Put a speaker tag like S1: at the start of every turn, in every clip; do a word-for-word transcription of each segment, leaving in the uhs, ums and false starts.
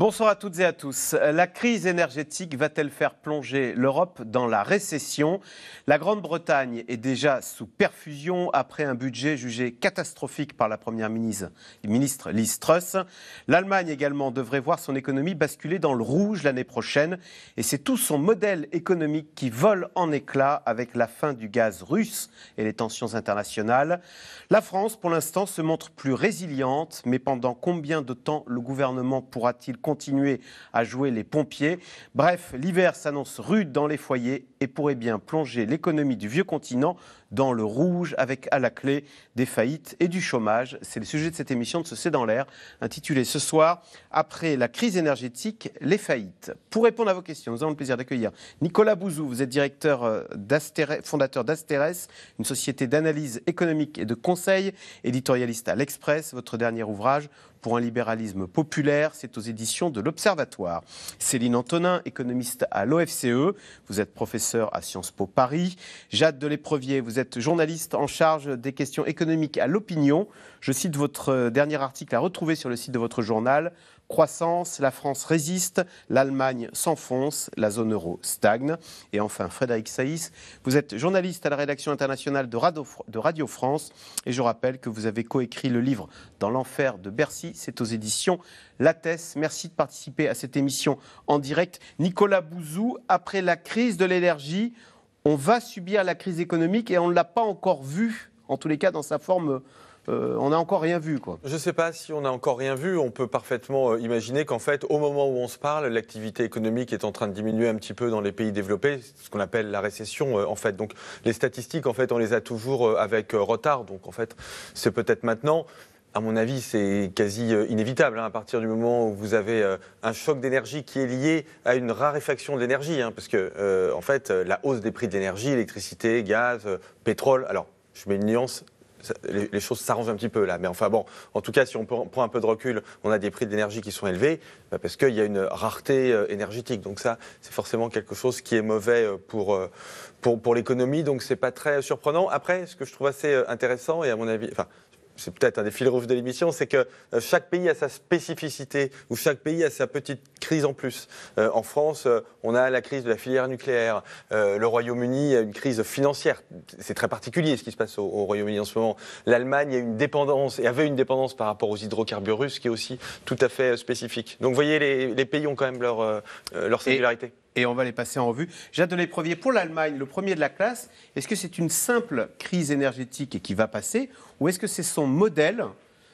S1: Bonsoir à toutes et à tous. La crise énergétique va-t-elle faire plonger l'Europe dans la récession? La Grande-Bretagne est déjà sous perfusion après un budget jugé catastrophique par la première ministre, ministre Liz Truss. L'Allemagne également devrait voir son économie basculer dans le rouge l'année prochaine. Et c'est tout son modèle économique qui vole en éclats avec la fin du gaz russe et les tensions internationales. La France, pour l'instant, se montre plus résiliente. Mais pendant combien de temps le gouvernement pourra-t-il continuer à jouer les pompiers? Bref, l'hiver s'annonce rude dans les foyers et pourrait bien plonger l'économie du vieux continent dans le rouge avec à la clé des faillites et du chômage. C'est le sujet de cette émission de ce C'est dans l'air, intitulée ce soir « Après la crise énergétique, les faillites ». Pour répondre à vos questions, nous avons le plaisir d'accueillir Nicolas Bouzou. Vous êtes directeur d'Astérès, fondateur d'Astérès, une société d'analyse économique et de conseil, éditorialiste à l'Express. Votre dernier ouvrage, Pour un libéralisme populaire, c'est aux éditions de l'Observatoire. Céline Antonin, économiste à l'O F C E, vous êtes professeur à Sciences Po Paris. Jade Deléprevier, vous êtes journaliste en charge des questions économiques à l'Opinion. Je cite votre dernier article à retrouver sur le site de votre journal. Croissance, la France résiste, l'Allemagne s'enfonce, la zone euro stagne. Et enfin, Frédéric Saïs, vous êtes journaliste à la rédaction internationale de Radio, de Radio France. Et je rappelle que vous avez coécrit le livre Dans l'enfer de Bercy, c'est aux éditions Lattès. Merci de participer à cette émission en direct. Nicolas Bouzou, après la crise de l'énergie, on va subir la crise économique et on ne l'a pas encore vu, en tous les cas dans sa forme. Euh, on n'a encore rien vu, quoi.
S2: Je ne sais pas si on n'a encore rien vu. On peut parfaitement euh, imaginer qu'en fait, au moment où on se parle, l'activité économique est en train de diminuer un petit peu dans les pays développés, ce qu'on appelle la récession, euh, en fait. Donc, les statistiques, en fait, on les a toujours euh, avec euh, retard. Donc, en fait, c'est peut-être maintenant. À mon avis, c'est quasi euh, inévitable, hein, à partir du moment où vous avez euh, un choc d'énergie qui est lié à une raréfaction de l'énergie, hein, parce que, euh, en fait, euh, la hausse des prix de l'énergie, électricité, gaz, euh, pétrole. Alors, je mets une nuance. Les, les choses s'arrangent un petit peu là, mais enfin bon, en tout cas, si on prend un peu de recul, on a des prix de l'énergie qui sont élevés, bah parce qu'il y a une rareté euh, énergétique. Donc ça, c'est forcément quelque chose qui est mauvais pour, euh, pour, pour l'économie, donc c'est pas très surprenant. Après, ce que je trouve assez intéressant, et à mon avis, enfin, c'est peut-être un des fils rouges de l'émission, c'est que chaque pays a sa spécificité, ou chaque pays a sa petite crise en plus. Euh, en France, euh, on a la crise de la filière nucléaire. Euh, le Royaume-Uni a une crise financière. C'est très particulier ce qui se passe au, au Royaume-Uni en ce moment. L'Allemagne a une dépendance, et avait une dépendance par rapport aux hydrocarbures russes, qui est aussi tout à fait spécifique. Donc vous voyez, les, les pays ont quand même leur, euh, leur singularité.
S1: Et... Et on va les passer en revue. Jade Deléprevier, pour l'Allemagne, le premier de la classe, est-ce que c'est une simple crise énergétique et qui va passer, ou est-ce que c'est son modèle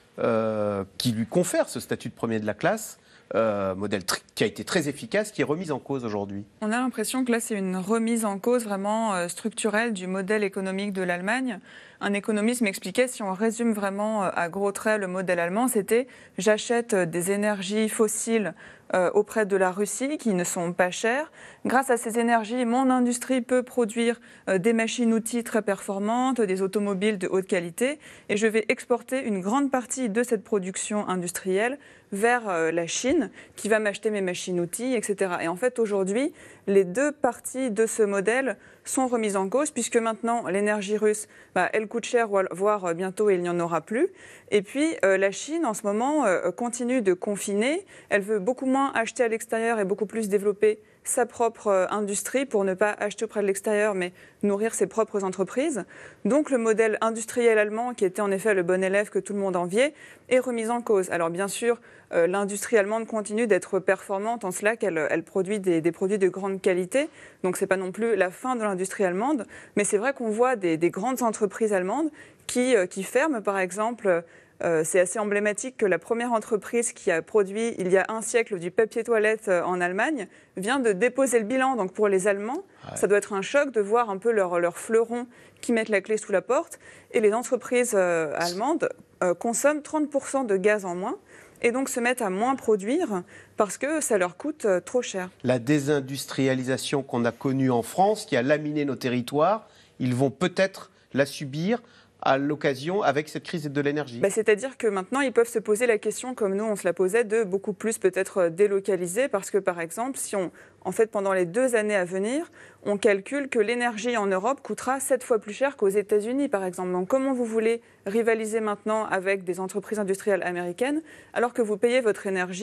S1: euh, qui lui confère ce statut de premier de la classe, euh, modèle tr- qui a été très efficace, qui est remis en cause aujourd'hui?
S3: On a l'impression que là, c'est une remise en cause vraiment euh, structurelle du modèle économique de l'Allemagne. Un économiste m'expliquait, si on résume vraiment euh, à gros traits le modèle allemand, c'était « j'achète des énergies fossiles Euh, auprès de la Russie, qui ne sont pas chères. Grâce à ces énergies, mon industrie peut produire euh, des machines-outils très performantes, des automobiles de haute qualité, et je vais exporter une grande partie de cette production industrielle vers euh, la Chine, qui va m'acheter mes machines-outils, et cetera. Et en fait, aujourd'hui, les deux parties de ce modèle sont remises en cause, puisque maintenant, l'énergie russe, bah, elle coûte cher, voire euh, bientôt, il n'y en aura plus. Et puis, euh, la Chine, en ce moment, euh, continue de confiner. Elle veut beaucoup moins acheter à l'extérieur et beaucoup plus développer sa propre euh, industrie pour ne pas acheter auprès de l'extérieur, mais nourrir ses propres entreprises. Donc le modèle industriel allemand, qui était en effet le bon élève que tout le monde enviait, est remis en cause. Alors bien sûr, euh, l'industrie allemande continue d'être performante en cela qu'elle elle produit des, des produits de grande qualité. Donc ce n'est pas non plus la fin de l'industrie allemande, mais c'est vrai qu'on voit des, des grandes entreprises allemandes qui, euh, qui ferment, par exemple. Euh, c'est assez emblématique que la première entreprise qui a produit il y a un siècle du papier toilette euh, en Allemagne vient de déposer le bilan. Donc pour les Allemands, ouais. Ça doit être un choc de voir un peu leurs leur fleurons qui mettent la clé sous la porte. Et les entreprises euh, allemandes euh, consomment trente pour cent de gaz en moins et donc se mettent à moins produire parce que ça leur coûte euh, trop cher.
S1: La désindustrialisation qu'on a connue en France, qui a laminé nos territoires, ils vont peut-être la subir à l'occasion avec cette crise de l'énergie.
S3: Bah, c'est-à-dire que maintenant, ils peuvent se poser la question, comme nous, on se la posait, de beaucoup plus peut-être délocaliser, parce que, par exemple, si on, en fait, pendant les deux années à venir, on calcule que l'énergie en Europe coûtera sept fois plus cher qu'aux États-Unis, par exemple. Donc, comment vous voulez rivaliser maintenant avec des entreprises industrielles américaines, alors que vous payez votre énergie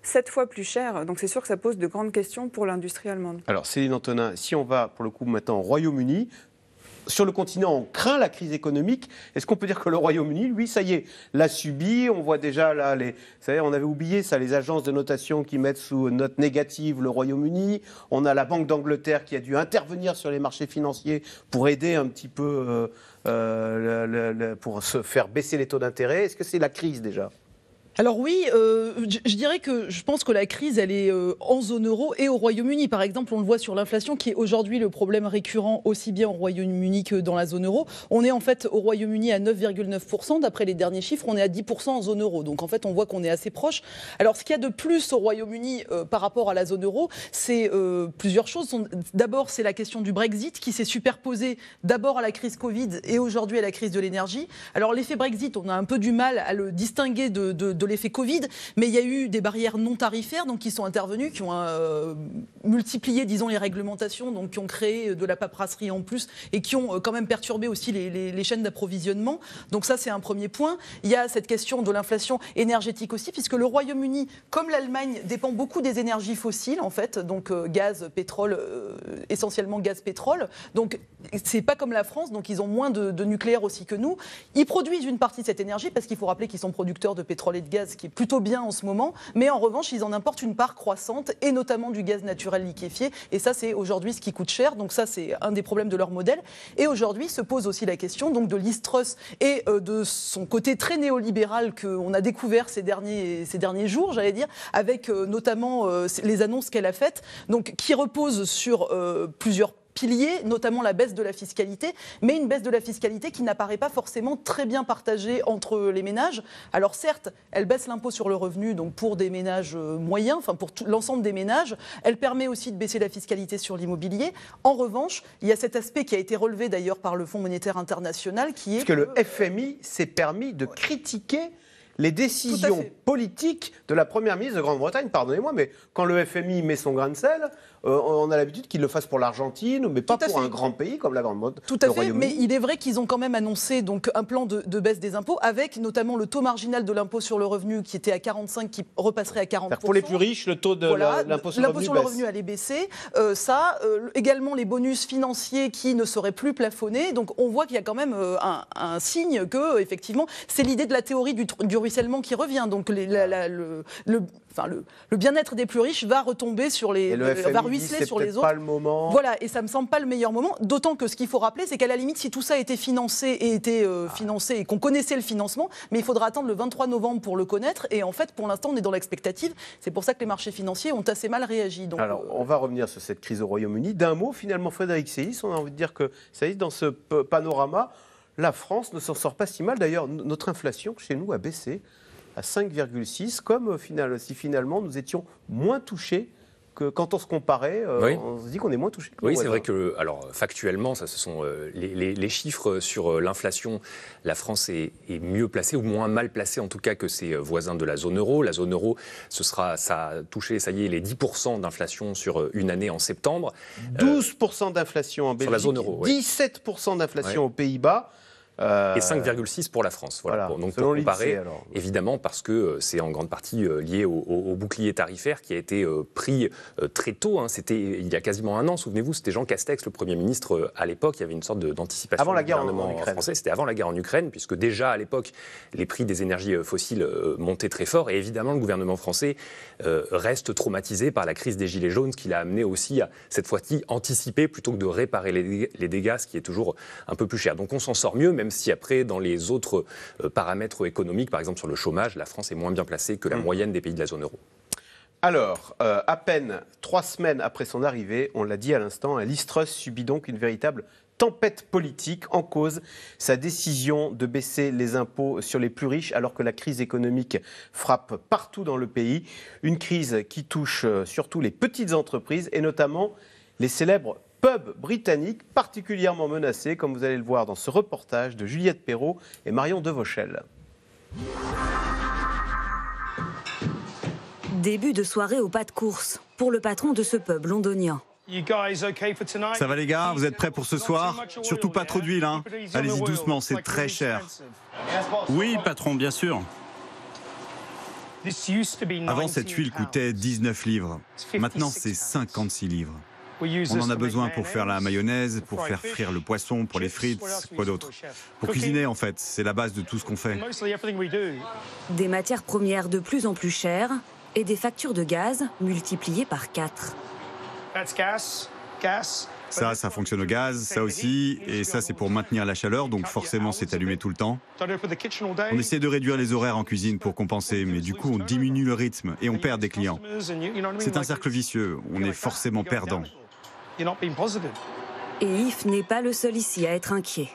S3: sept fois plus cher. Donc c'est sûr que ça pose de grandes questions pour l'industrie allemande.
S1: Alors Céline Antonin, si on va pour le coup maintenant au Royaume-Uni, sur le continent, on craint la crise économique. Est-ce qu'on peut dire que le Royaume-Uni, lui, ça y est, l'a subi? On voit déjà là, les, ça y est, on avait oublié ça, les agences de notation qui mettent sous note négative le Royaume-Uni. On a la Banque d'Angleterre qui a dû intervenir sur les marchés financiers pour aider un petit peu, euh, euh, le, le, le, pour se faire baisser les taux d'intérêt. Est-ce que c'est la crise déjà ?
S4: Alors oui, euh, je, je dirais que je pense que la crise, elle est euh, en zone euro et au Royaume-Uni. Par exemple, on le voit sur l'inflation, qui est aujourd'hui le problème récurrent aussi bien au Royaume-Uni que dans la zone euro. On est en fait au Royaume-Uni à neuf virgule neuf pour cent, d'après les derniers chiffres, on est à dix pour cent en zone euro. Donc en fait, on voit qu'on est assez proche. Alors ce qu'il y a de plus au Royaume-Uni euh, par rapport à la zone euro, c'est euh, plusieurs choses. D'abord, c'est la question du Brexit qui s'est superposée d'abord à la crise Covid et aujourd'hui à la crise de l'énergie. Alors l'effet Brexit, on a un peu du mal à le distinguer de, de, de de l'effet Covid, mais il y a eu des barrières non tarifaires donc, qui sont intervenues, qui ont euh, multiplié disons, les réglementations, donc, qui ont créé de la paperasserie en plus et qui ont euh, quand même perturbé aussi les, les, les chaînes d'approvisionnement. Donc ça, c'est un premier point. Il y a cette question de l'inflation énergétique aussi, puisque le Royaume-Uni, comme l'Allemagne, dépend beaucoup des énergies fossiles, en fait, donc euh, gaz, pétrole, euh, essentiellement gaz-pétrole. Donc c'est pas comme la France, donc ils ont moins de, de nucléaire aussi que nous. Ils produisent une partie de cette énergie, parce qu'il faut rappeler qu'ils sont producteurs de pétrole et de gaz, qui est plutôt bien en ce moment, mais en revanche, ils en importent une part croissante, et notamment du gaz naturel liquéfié, et ça, c'est aujourd'hui ce qui coûte cher, donc ça, c'est un des problèmes de leur modèle. Et aujourd'hui, se pose aussi la question donc, de Liz Truss et euh, de son côté très néolibéral qu'on a découvert ces derniers, ces derniers jours, j'allais dire, avec euh, notamment euh, les annonces qu'elle a faites, donc, qui reposent sur euh, plusieurs piliers, notamment la baisse de la fiscalité, mais une baisse de la fiscalité qui n'apparaît pas forcément très bien partagée entre les ménages. Alors certes, elle baisse l'impôt sur le revenu donc pour des ménages moyens, enfin pour tout, l'ensemble des ménages. Elle permet aussi de baisser la fiscalité sur l'immobilier. En revanche, il y a cet aspect qui a été relevé d'ailleurs par le Fonds monétaire international qui est...
S1: Parce que le F M I s'est permis de critiquer les décisions politiques de la Première ministre de Grande-Bretagne, pardonnez-moi, mais quand le F M I met son grain de sel, euh, on a l'habitude qu'il le fasse pour l'Argentine, mais pas pour un grand pays comme la Grande-Bretagne.
S4: Tout à fait, mais il est vrai qu'ils ont quand même annoncé donc, un plan de, de baisse des impôts, avec notamment le taux marginal de l'impôt sur le revenu qui était à quarante-cinq, qui repasserait à quarante pour cent.
S1: Pour les plus riches, le taux de voilà, l'impôt sur le revenu
S4: L'impôt sur le revenu allait baisser. Euh, ça, euh, également les bonus financiers qui ne seraient plus plafonnés. Donc on voit qu'il y a quand même euh, un, un signe que, effectivement, c'est l'idée de la théorie du, du ruissellement qui revient. Donc les, la, la, le, le, enfin, le, le bien-être des plus riches va retomber sur les,
S1: le
S4: va ruisseler sur les autres.
S1: Pas le moment.
S4: Voilà, et ça me semble pas le meilleur moment. D'autant que ce qu'il faut rappeler, c'est qu'à la limite, si tout ça était financé et était euh, financé et qu'on connaissait le financement, mais il faudra attendre le vingt-trois novembre pour le connaître. Et en fait, pour l'instant, on est dans l'expectative. C'est pour ça que les marchés financiers ont assez mal réagi. Donc,
S1: Alors, on va revenir sur cette crise au Royaume-Uni. D'un mot, finalement, Frédéric Seyss, on a envie de dire que Seyss, dans ce panorama, la France ne s'en sort pas si mal. D'ailleurs, notre inflation chez nous a baissé à cinq virgule six, comme final, si finalement nous étions moins touchés que quand on se comparait, euh, oui. on se dit qu'on est moins touché.
S5: Oui, c'est vrai que, alors factuellement, ça, ce sont euh, les, les, les chiffres sur euh, l'inflation. La France est, est mieux placée, ou moins mal placée en tout cas que ses voisins de la zone euro. La zone euro, ce sera, ça a touché, ça y est, les dix pour cent d'inflation sur une année en septembre.
S1: douze pour cent d'inflation en Belgique, sur la zone euro, oui. dix-sept pour cent d'inflation ouais. aux Pays-Bas.
S5: Euh... Et cinq virgule six pour la France. Voilà.
S1: voilà.
S5: Donc pour comparer, évidemment, parce que c'est en grande partie lié au, au, au bouclier tarifaire qui a été pris très tôt. Hein. C'était il y a quasiment un an. Souvenez-vous, c'était Jean Castex, le Premier ministre à l'époque. Il y avait une sorte d'anticipation
S1: avant la guerre
S5: du gouvernement
S1: en Ukraine.
S5: français. C'était avant la guerre en Ukraine, puisque déjà à l'époque, les prix des énergies fossiles montaient très fort. Et évidemment, le gouvernement français reste traumatisé par la crise des Gilets jaunes, ce qui l'a amené aussi à cette fois-ci anticiper plutôt que de réparer les dégâts, ce qui est toujours un peu plus cher. Donc on s'en sort mieux, même si après, dans les autres euh, paramètres économiques, par exemple sur le chômage, la France est moins bien placée que la mmh. moyenne des pays de la zone euro.
S1: Alors, euh, à peine trois semaines après son arrivée, on l'a dit à l'instant, Liz Truss subit donc une véritable tempête politique. En cause sa décision de baisser les impôts sur les plus riches alors que la crise économique frappe partout dans le pays. Une crise qui touche surtout les petites entreprises et notamment les célèbres pubs britanniques particulièrement menacés, comme vous allez le voir dans ce reportage de Juliette Perrault et Marion Devauchel.
S6: Début de soirée au pas de course pour le patron de ce pub londonien.
S7: Ça va les gars, vous êtes prêts pour ce soir? Surtout pas trop d'huile, hein. Allez-y doucement, c'est très cher. Oui, patron, bien sûr. Avant, cette huile coûtait dix-neuf livres. Maintenant, c'est cinquante-six livres. On en a besoin pour faire la mayonnaise, pour faire frire le poisson, pour les frites, quoi d'autre. Pour cuisiner, en fait, c'est la base de tout ce qu'on fait.
S6: Des matières premières de plus en plus chères et des factures de gaz multipliées par quatre.
S7: Ça, ça fonctionne au gaz, ça aussi, et ça c'est pour maintenir la chaleur, donc forcément c'est allumé tout le temps. On essaie de réduire les horaires en cuisine pour compenser, mais du coup on diminue le rythme et on perd des clients. C'est un cercle vicieux, on est forcément perdant.
S6: Et Yves n'est pas le seul ici à être inquiet.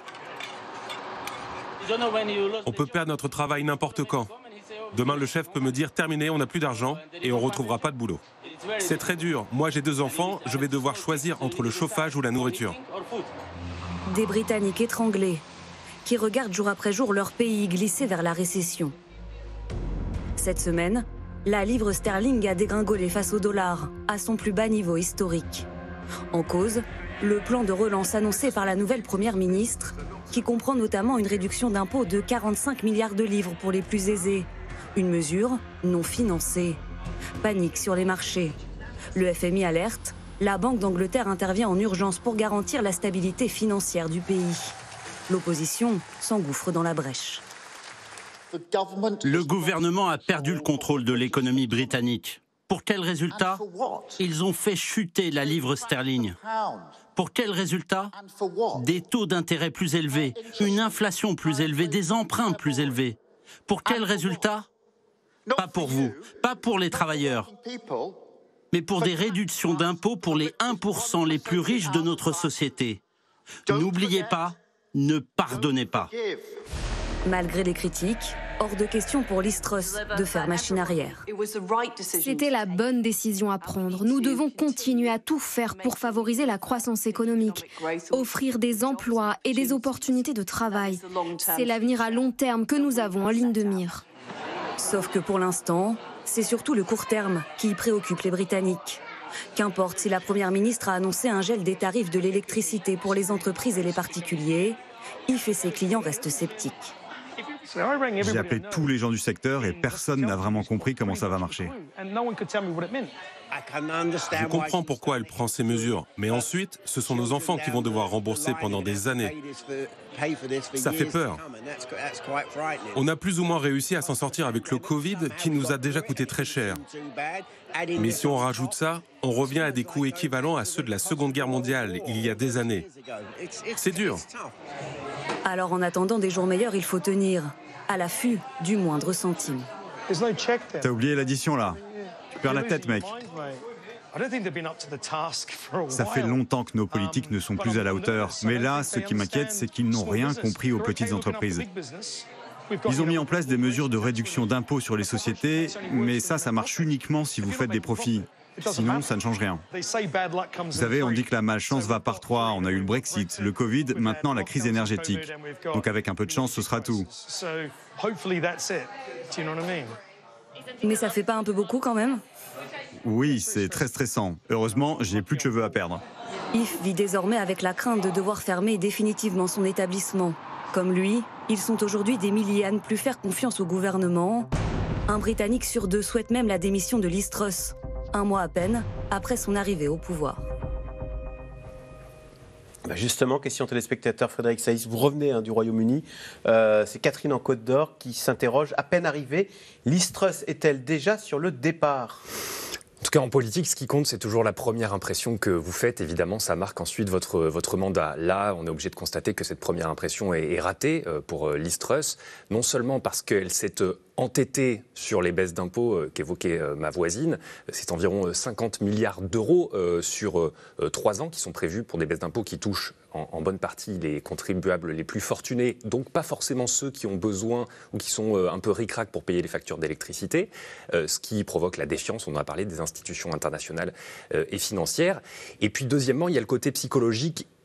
S8: On peut perdre notre travail n'importe quand. Demain, le chef peut me dire « terminé, on n'a plus d'argent et on ne retrouvera pas de boulot ». C'est très dur. Moi, j'ai deux enfants, je vais devoir choisir entre le chauffage ou la nourriture.
S6: Des Britanniques étranglés, qui regardent jour après jour leur pays glisser vers la récession. Cette semaine, la livre sterling a dégringolé face au dollar, à son plus bas niveau historique. En cause, le plan de relance annoncé par la nouvelle première ministre, qui comprend notamment une réduction d'impôts de quarante-cinq milliards de livres pour les plus aisés. Une mesure non financée. Panique sur les marchés. Le F M I alerte, la Banque d'Angleterre intervient en urgence pour garantir la stabilité financière du pays. L'opposition s'engouffre dans la brèche.
S9: Le gouvernement a perdu le contrôle de l'économie britannique. Pour quel résultat? Ils ont fait chuter la livre sterling. Pour quel résultat? Des taux d'intérêt plus élevés, une inflation plus élevée, des emprunts plus élevés. Pour quel résultat? Pas pour vous, pas pour les travailleurs, mais pour des réductions d'impôts pour les un pour cent les plus riches de notre société. N'oubliez pas, ne pardonnez pas.
S6: Malgré les critiques, hors de question pour Liz Truss de faire machine arrière.
S10: C'était la bonne décision à prendre. Nous devons continuer à tout faire pour favoriser la croissance économique, offrir des emplois et des opportunités de travail. C'est l'avenir à long terme que nous avons en ligne de mire.
S6: Sauf que pour l'instant, c'est surtout le court terme qui préoccupe les Britanniques. Qu'importe si la Première ministre a annoncé un gel des tarifs de l'électricité pour les entreprises et les particuliers, Yves et ses clients restent sceptiques.
S7: J'ai appelé tous les gens du secteur et personne n'a vraiment compris comment ça va marcher.
S8: Je comprends pourquoi elle prend ces mesures, mais ensuite, ce sont nos enfants qui vont devoir rembourser pendant des années. Ça fait peur. On a plus ou moins réussi à s'en sortir avec le Covid, qui nous a déjà coûté très cher. Mais si on rajoute ça, on revient à des coûts équivalents à ceux de la Seconde Guerre mondiale, il y a des années. C'est dur.
S6: Alors en attendant des jours meilleurs, il faut tenir à l'affût du moindre centime.
S7: T'as oublié l'addition là. Tu perds la tête, mec. Ça fait longtemps que nos politiques ne sont plus à la hauteur. Mais là, ce qui m'inquiète, c'est qu'ils n'ont rien compris aux petites entreprises. Ils ont mis en place des mesures de réduction d'impôts sur les sociétés, mais ça, ça marche uniquement si vous faites des profits. Sinon, ça ne change rien. Vous savez, on dit que la malchance va par trois. On a eu le Brexit, le Covid, maintenant la crise énergétique. Donc avec un peu de chance, ce sera tout.
S6: Mais ça fait pas un peu beaucoup quand même?
S7: Oui, c'est très stressant. Heureusement, j'ai plus de cheveux à perdre.
S6: Yves vit désormais avec la crainte de devoir fermer définitivement son établissement. Comme lui, ils sont aujourd'hui des milliers à ne plus faire confiance au gouvernement. Un Britannique sur deux souhaite même la démission de Liz Truss, un mois à peine après son arrivée au pouvoir.
S1: Bah justement, question téléspectateur Frédéric Saïs, vous revenez hein, du Royaume-Uni. Euh, c'est Catherine en Côte d'Or qui s'interroge. À peine arrivée, Liz Truss est-elle déjà sur le départ ?
S5: En tout cas, en politique, ce qui compte, c'est toujours la première impression que vous faites. Évidemment, ça marque ensuite votre, votre mandat. Là, on est obligé de constater que cette première impression est, est ratée pour Liz Truss, non seulement parce qu'elle s'est entêtée sur les baisses d'impôts qu'évoquait ma voisine. C'est environ cinquante milliards d'euros sur trois ans qui sont prévus pour des baisses d'impôts qui touchent en, en bonne partie les contribuables les plus fortunés, donc pas forcément ceux qui ont besoin ou qui sont un peu ric-rac pour payer les factures d'électricité, ce qui provoque la défiance, on en a parlé, des institutions internationales et financières. Et puis deuxièmement, il y a le côté psychologique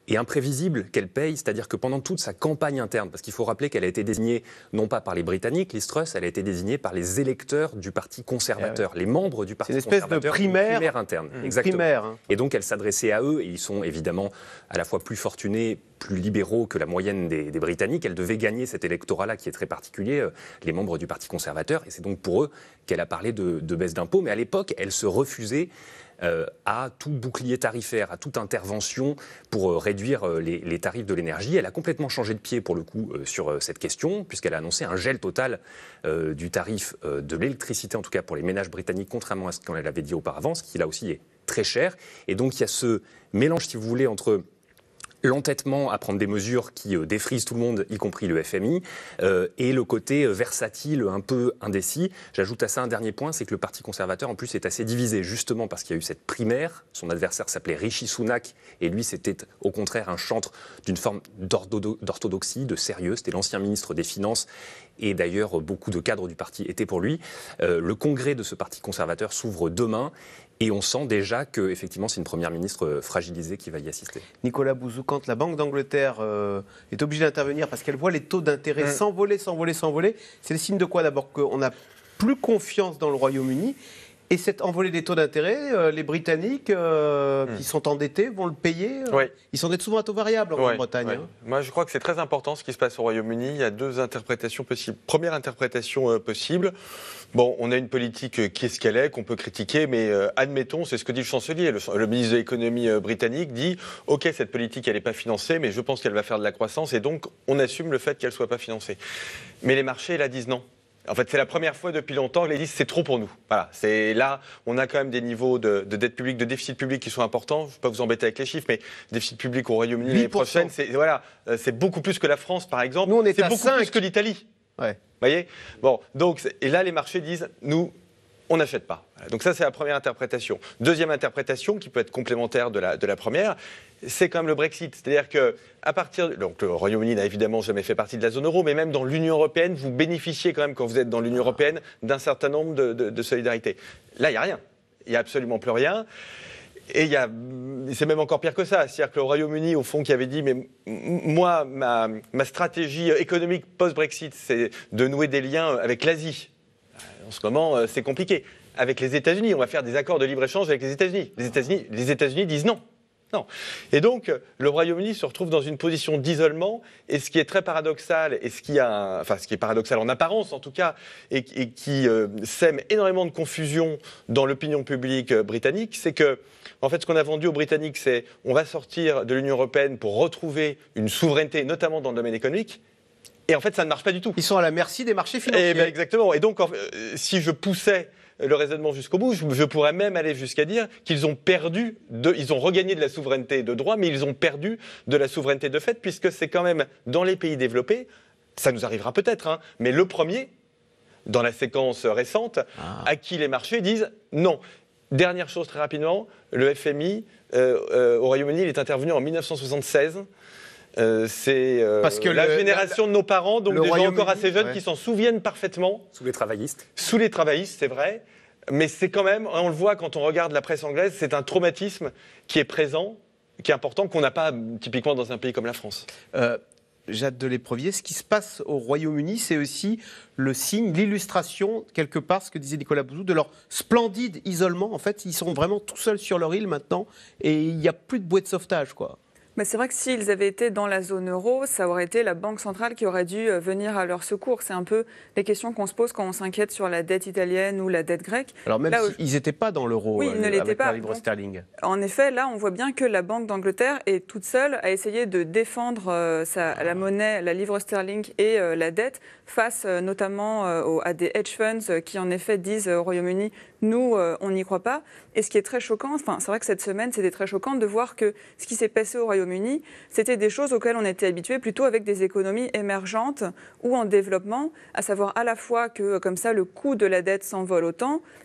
S5: et imprévisible qu'elle paye, c'est-à-dire que pendant toute sa campagne interne, parce qu'il faut rappeler qu'elle a été désignée non pas par les Britanniques, Liz Truss, elle a été désignée par les électeurs du Parti conservateur, eh oui. les membres du Parti conservateur.
S1: C'est une espèce de primaire,
S5: primaire interne.
S1: Mmh.
S5: Exactement.
S1: Primaire, hein.
S5: Et donc elle s'adressait à eux, et ils sont évidemment à la fois plus fortunés, plus libéraux que la moyenne des, des Britanniques. Elle devait gagner cet électorat-là qui est très particulier, euh, les membres du Parti conservateur, et c'est donc pour eux qu'elle a parlé de, de baisse d'impôts. Mais à l'époque, elle se refusait Euh, à tout bouclier tarifaire, à toute intervention pour euh, réduire euh, les, les tarifs de l'énergie. Elle a complètement changé de pied pour le coup euh, sur euh, cette question, puisqu'elle a annoncé un gel total euh, du tarif euh, de l'électricité, en tout cas pour les ménages britanniques, contrairement à ce qu'elle avait dit auparavant, ce qui là aussi est très cher. Et donc il y a ce mélange, si vous voulez, entre l'entêtement à prendre des mesures qui euh, défrisent tout le monde, y compris le F M I, euh, et le côté euh, versatile, un peu indécis. J'ajoute à ça un dernier point, c'est que le Parti conservateur, en plus, est assez divisé, justement parce qu'il y a eu cette primaire. Son adversaire s'appelait Rishi Sunak, et lui, c'était au contraire un chantre d'une forme d'orthodoxie, de sérieux. C'était l'ancien ministre des Finances, et d'ailleurs, beaucoup de cadres du parti étaient pour lui. Euh, le congrès de ce Parti conservateur s'ouvre demain, et on sent déjà que, effectivement, c'est une première ministre fragilisée qui va y assister.
S1: Nicolas Bouzou, quand la Banque d'Angleterre euh, est obligée d'intervenir parce qu'elle voit les taux d'intérêt mmh. s'envoler, s'envoler, s'envoler, c'est le signe de quoi d'abord? Qu'on n'a plus confiance dans le Royaume-Uni. Et cette envolée des taux d'intérêt, euh, les Britanniques euh, mmh. qui sont endettés vont le payer. Euh,
S2: oui.
S1: Ils sont souvent à taux variable en
S2: oui,
S1: Grande-Bretagne.
S2: Oui.
S1: Hein.
S2: Moi, je crois que c'est très important ce qui se passe au Royaume-Uni. Il y a deux interprétations possibles. Première interprétation euh, possible. Bon, on a une politique euh, qui est ce qu'elle est, qu'on peut critiquer, mais euh, admettons, c'est ce que dit le chancelier. Le, le ministre de l'économie euh, britannique dit « Ok, cette politique, elle n'est pas financée, mais je pense qu'elle va faire de la croissance, et donc on assume le fait qu'elle ne soit pas financée. » Mais les marchés, là, disent non. En fait, c'est la première fois depuis longtemps que les disent c'est trop pour nous. Voilà, c'est là, on a quand même des niveaux de, de dette publique, de déficit public qui sont importants. Je ne vais pas vous embêter avec les chiffres, mais déficit public au Royaume-Uni l'année prochaine, c'est voilà, c'est beaucoup plus que la France, par exemple.
S1: Nous, on est
S2: c'est
S1: à
S2: beaucoup
S1: cinq.
S2: Plus que l'Italie.
S1: Ouais.
S2: Vous voyez. Bon, donc et là, les marchés disent nous, on n'achète pas. Voilà, donc ça, c'est la première interprétation. Deuxième interprétation, qui peut être complémentaire de la de la première, c'est quand même le Brexit. C'est-à-dire que à partir de, donc le Royaume-Uni n'a évidemment jamais fait partie de la zone euro, mais même dans l'Union européenne, vous bénéficiez quand même, quand vous êtes dans l'Union européenne, d'un certain nombre de, de, de solidarités. Là, il n'y a rien. Il n'y a absolument plus rien. Et il y a, c'est même encore pire que ça. C'est-à-dire que le Royaume-Uni, au fond, qui avait dit, mais moi, ma, ma stratégie économique post-Brexit, c'est de nouer des liens avec l'Asie. En ce moment, c'est compliqué. Avec les États-Unis, on va faire des accords de libre-échange avec les États-Unis. Les États-Unis, les États-Unis disent non. Non. Et donc, le Royaume-Uni se retrouve dans une position d'isolement, et ce qui est très paradoxal, et ce qui, a, enfin, ce qui est paradoxal en apparence en tout cas, et, et qui euh, sème énormément de confusion dans l'opinion publique britannique, c'est que, en fait, ce qu'on a vendu aux Britanniques, c'est on va sortir de l'Union européenne pour retrouver une souveraineté, notamment dans le domaine économique. Et en fait, ça ne marche pas du tout.
S1: Ils sont à la merci des marchés financiers.
S2: Et ben, exactement. Et donc, en, euh, si je poussais le raisonnement jusqu'au bout, je, je pourrais même aller jusqu'à dire qu'ils ont perdu, de, ils ont regagné de la souveraineté de droit, mais ils ont perdu de la souveraineté de fait, puisque c'est quand même dans les pays développés, ça nous arrivera peut-être, hein, mais le premier, dans la séquence récente, ah. à qui les marchés disent non. Dernière chose très rapidement, le F M I euh, euh, au Royaume-Uni, il est intervenu en mille neuf cent soixante-seize. Euh, c'est euh, Parce que la le, génération la, de nos parents, donc des gens encore assez jeunes ouais. qui s'en souviennent parfaitement.
S5: Sous les travaillistes.
S2: Sous les travaillistes, c'est vrai. Mais c'est quand même, on le voit quand on regarde la presse anglaise, c'est un traumatisme qui est présent, qui est important, qu'on n'a pas typiquement dans un pays comme la France.
S1: Euh, Jade de l'Éprevier, ce qui se passe au Royaume-Uni, c'est aussi le signe, l'illustration, quelque part, ce que disait Nicolas Bouzou, de leur splendide isolement. En fait, ils sont vraiment tout seuls sur leur île maintenant, et il n'y a plus de bouée de sauvetage, quoi.
S3: Mais c'est vrai que s'ils avaient été dans la zone euro, ça aurait été la Banque centrale qui aurait dû venir à leur secours. C'est un peu les questions qu'on se pose quand on s'inquiète sur la dette italienne ou la dette grecque.
S1: Alors même
S3: là,
S1: s'ils n'étaient pas dans l'euro,
S3: oui,
S1: euh,
S3: ils ne l'étaient
S1: avec
S3: pas.
S1: la livre sterling.
S3: En effet, là, on voit bien que la Banque d'Angleterre est toute seule à essayer de défendre euh, sa, la monnaie, la livre sterling et euh, la dette face euh, notamment euh, au, à des hedge funds euh, qui en effet disent euh, au Royaume-Uni, nous, euh, on n'y croit pas. Et ce qui est très choquant, enfin, c'est vrai que cette semaine, c'était très choquant de voir que ce qui s'est passé au Royaume-Uni, c'était des choses auxquelles on était habitué plutôt avec des économies émergentes ou en développement, à savoir à la fois que comme ça le coût de la dette s'envole autant,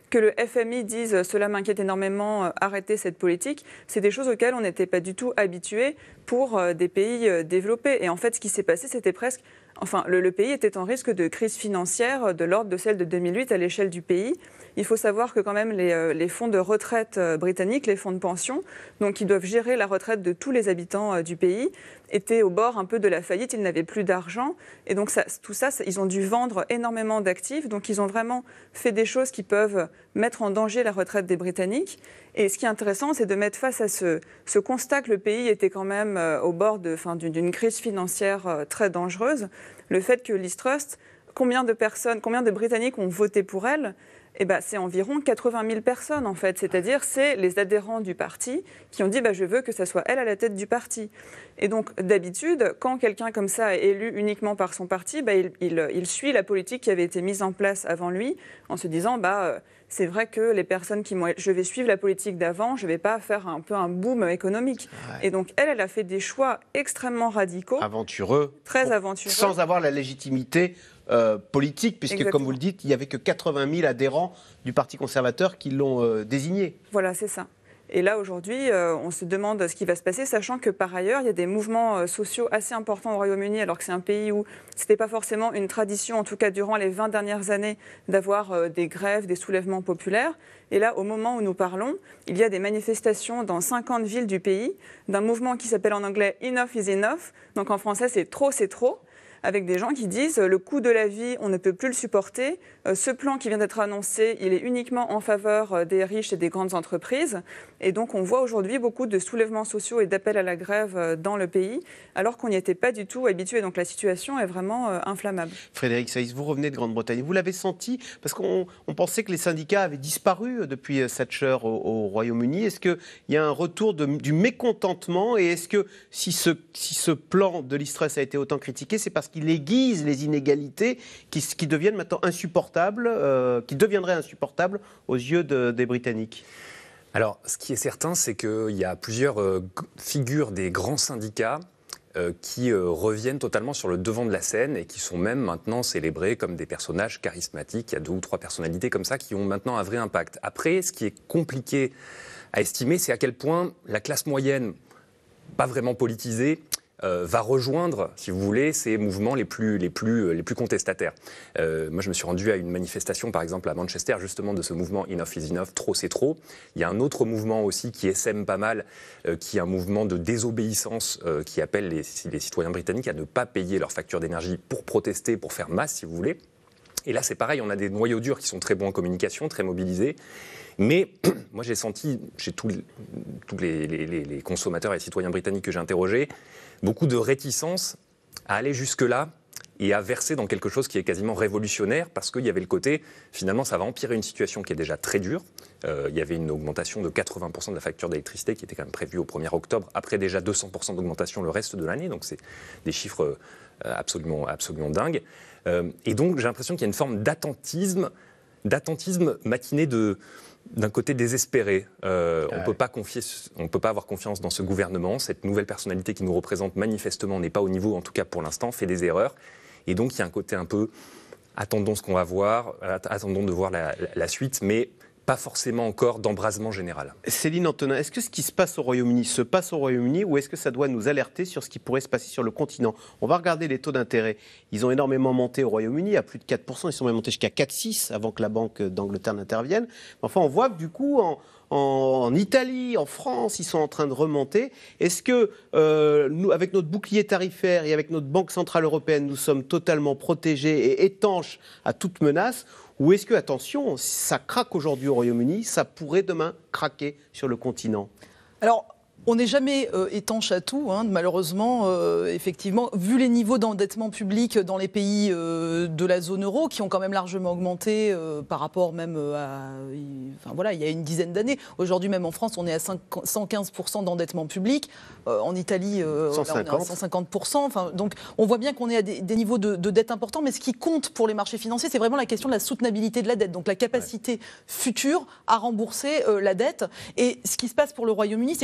S3: Que le F M I dise « cela m'inquiète énormément, euh, arrêtez cette politique », c'est des choses auxquelles on n'était pas du tout habitué pour euh, des pays euh, développés. Et en fait, ce qui s'est passé, c'était presque... Enfin, le, le pays était en risque de crise financière de l'ordre de celle de deux mille huit à l'échelle du pays. Il faut savoir que quand même les, euh, les fonds de retraite euh, britanniques, les fonds de pension, donc qui doivent gérer la retraite de tous les habitants euh, du pays, étaient au bord un peu de la faillite. Ils n'avaient plus d'argent. Et donc ça, tout ça, ça, ils ont dû vendre énormément d'actifs. Donc ils ont vraiment fait des choses qui peuvent mettre en danger la retraite des Britanniques. Et ce qui est intéressant, c'est de mettre face à ce, ce constat que le pays était quand même euh, au bord de, enfin, d'une, d'une crise financière euh, très dangereuse. Le fait que Liz Truss, combien de personnes, combien de Britanniques ont voté pour elle ? Eh ben, c'est environ quatre-vingt mille personnes, en fait. C'est-à-dire, c'est les adhérents du parti qui ont dit bah, « je veux que ce soit elle à la tête du parti ». Et donc, d'habitude, quand quelqu'un comme ça est élu uniquement par son parti, bah, il, il, il suit la politique qui avait été mise en place avant lui, en se disant bah, « c'est vrai que les personnes qui m'ont... Je vais suivre la politique d'avant, je ne vais pas faire un peu un boom économique ouais. ». Et donc, elle, elle a fait des choix extrêmement radicaux.
S1: Aventureux.
S3: Très aventureux.
S1: Sans avoir la légitimité Euh, politique, puisque Exactement. Comme vous le dites, il n'y avait que quatre-vingt mille adhérents du Parti conservateur qui l'ont euh, désigné.
S3: Voilà, c'est ça. Et là, aujourd'hui, euh, on se demande ce qui va se passer, sachant que par ailleurs, il y a des mouvements euh, sociaux assez importants au Royaume-Uni, alors que c'est un pays où ce n'était pas forcément une tradition, en tout cas durant les vingt dernières années, d'avoir euh, des grèves, des soulèvements populaires. Et là, au moment où nous parlons, il y a des manifestations dans cinquante villes du pays, d'un mouvement qui s'appelle en anglais « Enough is enough », donc en français, c'est « trop, c'est trop ». Avec des gens qui disent le coût de la vie, on ne peut plus le supporter. Ce plan qui vient d'être annoncé, il est uniquement en faveur des riches et des grandes entreprises. Et donc, on voit aujourd'hui beaucoup de soulèvements sociaux et d'appels à la grève dans le pays, alors qu'on n'y était pas du tout habitué. Donc, la situation est vraiment inflammable.
S1: Frédéric Saïs, vous revenez de Grande-Bretagne. Vous l'avez senti parce qu'on on pensait que les syndicats avaient disparu depuis Thatcher au, au Royaume-Uni. Est-ce qu'il y a un retour de, du mécontentement? Et est-ce que si ce, si ce plan de Liz Truss a été autant critiqué, c'est parce qu'il aiguise les inégalités qui, qui deviennent maintenant insupportables, euh, qui deviendraient insupportables aux yeux de, des Britanniques?
S5: Alors, ce qui est certain, c'est qu'il y a plusieurs euh, figures des grands syndicats euh, qui euh, reviennent totalement sur le devant de la scène et qui sont même maintenant célébrés comme des personnages charismatiques. Il y a deux ou trois personnalités comme ça qui ont maintenant un vrai impact. Après, ce qui est compliqué à estimer, c'est à quel point la classe moyenne, pas vraiment politisée, Euh, va rejoindre, si vous voulez, ces mouvements les plus, les plus, les plus contestataires. Euh, moi, je me suis rendu à une manifestation, par exemple, à Manchester, justement, de ce mouvement « Enough is enough », trop c'est trop. Il y a un autre mouvement aussi qui essaime pas mal, euh, qui est un mouvement de désobéissance, euh, qui appelle les, les citoyens britanniques à ne pas payer leurs factures d'énergie pour protester, pour faire masse, si vous voulez. Et là, c'est pareil, on a des noyaux durs qui sont très bons en communication, très mobilisés. Mais moi, j'ai senti, chez tous, tous les, les, les consommateurs et les citoyens britanniques que j'ai interrogés, beaucoup de réticence à aller jusque-là et à verser dans quelque chose qui est quasiment révolutionnaire, parce qu'il y avait le côté, finalement, ça va empirer une situation qui est déjà très dure. Euh, il y avait une augmentation de quatre-vingts pour cent de la facture d'électricité qui était quand même prévue au premier octobre, après déjà deux cents pour cent d'augmentation le reste de l'année, donc c'est des chiffres euh, absolument, absolument dingues. Euh, et donc, j'ai l'impression qu'il y a une forme d'attentisme, d'attentisme maquiné de... d'un côté désespéré. Euh, ouais. On peut pas confier, on ne peut pas avoir confiance dans ce gouvernement. Cette nouvelle personnalité qui nous représente manifestement n'est pas au niveau, en tout cas pour l'instant, fait des erreurs. Et donc il y a un côté un peu, attendons ce qu'on va voir, attendons de voir la, la, la suite, mais pas forcément encore d'embrasement général.
S1: Céline Antonin, est-ce que ce qui se passe au Royaume-Uni se passe au Royaume-Uni ou est-ce que ça doit nous alerter sur ce qui pourrait se passer sur le continent? On va regarder les taux d'intérêt. Ils ont énormément monté au Royaume-Uni, à plus de quatre pour cent. Ils sont même montés jusqu'à quatre virgule six avant que la Banque d'Angleterre n'intervienne. Enfin, on voit que du coup, en, en, en Italie, en France, ils sont en train de remonter. Est-ce que, euh, nous, avec notre bouclier tarifaire et avec notre Banque Centrale Européenne, nous sommes totalement protégés et étanches à toute menace? Ou est-ce que, attention, ça craque aujourd'hui au Royaume-Uni, ça pourrait demain craquer sur le continent?
S4: Alors, on n'est jamais euh, étanche à tout, hein, malheureusement, euh, effectivement, vu les niveaux d'endettement public dans les pays euh, de la zone euro, qui ont quand même largement augmenté euh, par rapport même à, enfin, voilà, il y a une dizaine d'années. Aujourd'hui, même en France, on est à cent quinze pour cent d'endettement public. Euh, en Italie, euh,
S1: cent cinquante.
S4: Là, on est à cent cinquante pour cent. Enfin, donc, on voit bien qu'on est à des, des niveaux de, de dette importants. Mais ce qui compte pour les marchés financiers, c'est vraiment la question de la soutenabilité de la dette. Donc, la capacité ouais. future à rembourser euh, la dette. Et ce qui se passe pour le Royaume-Uni, c'est que c'est vrai que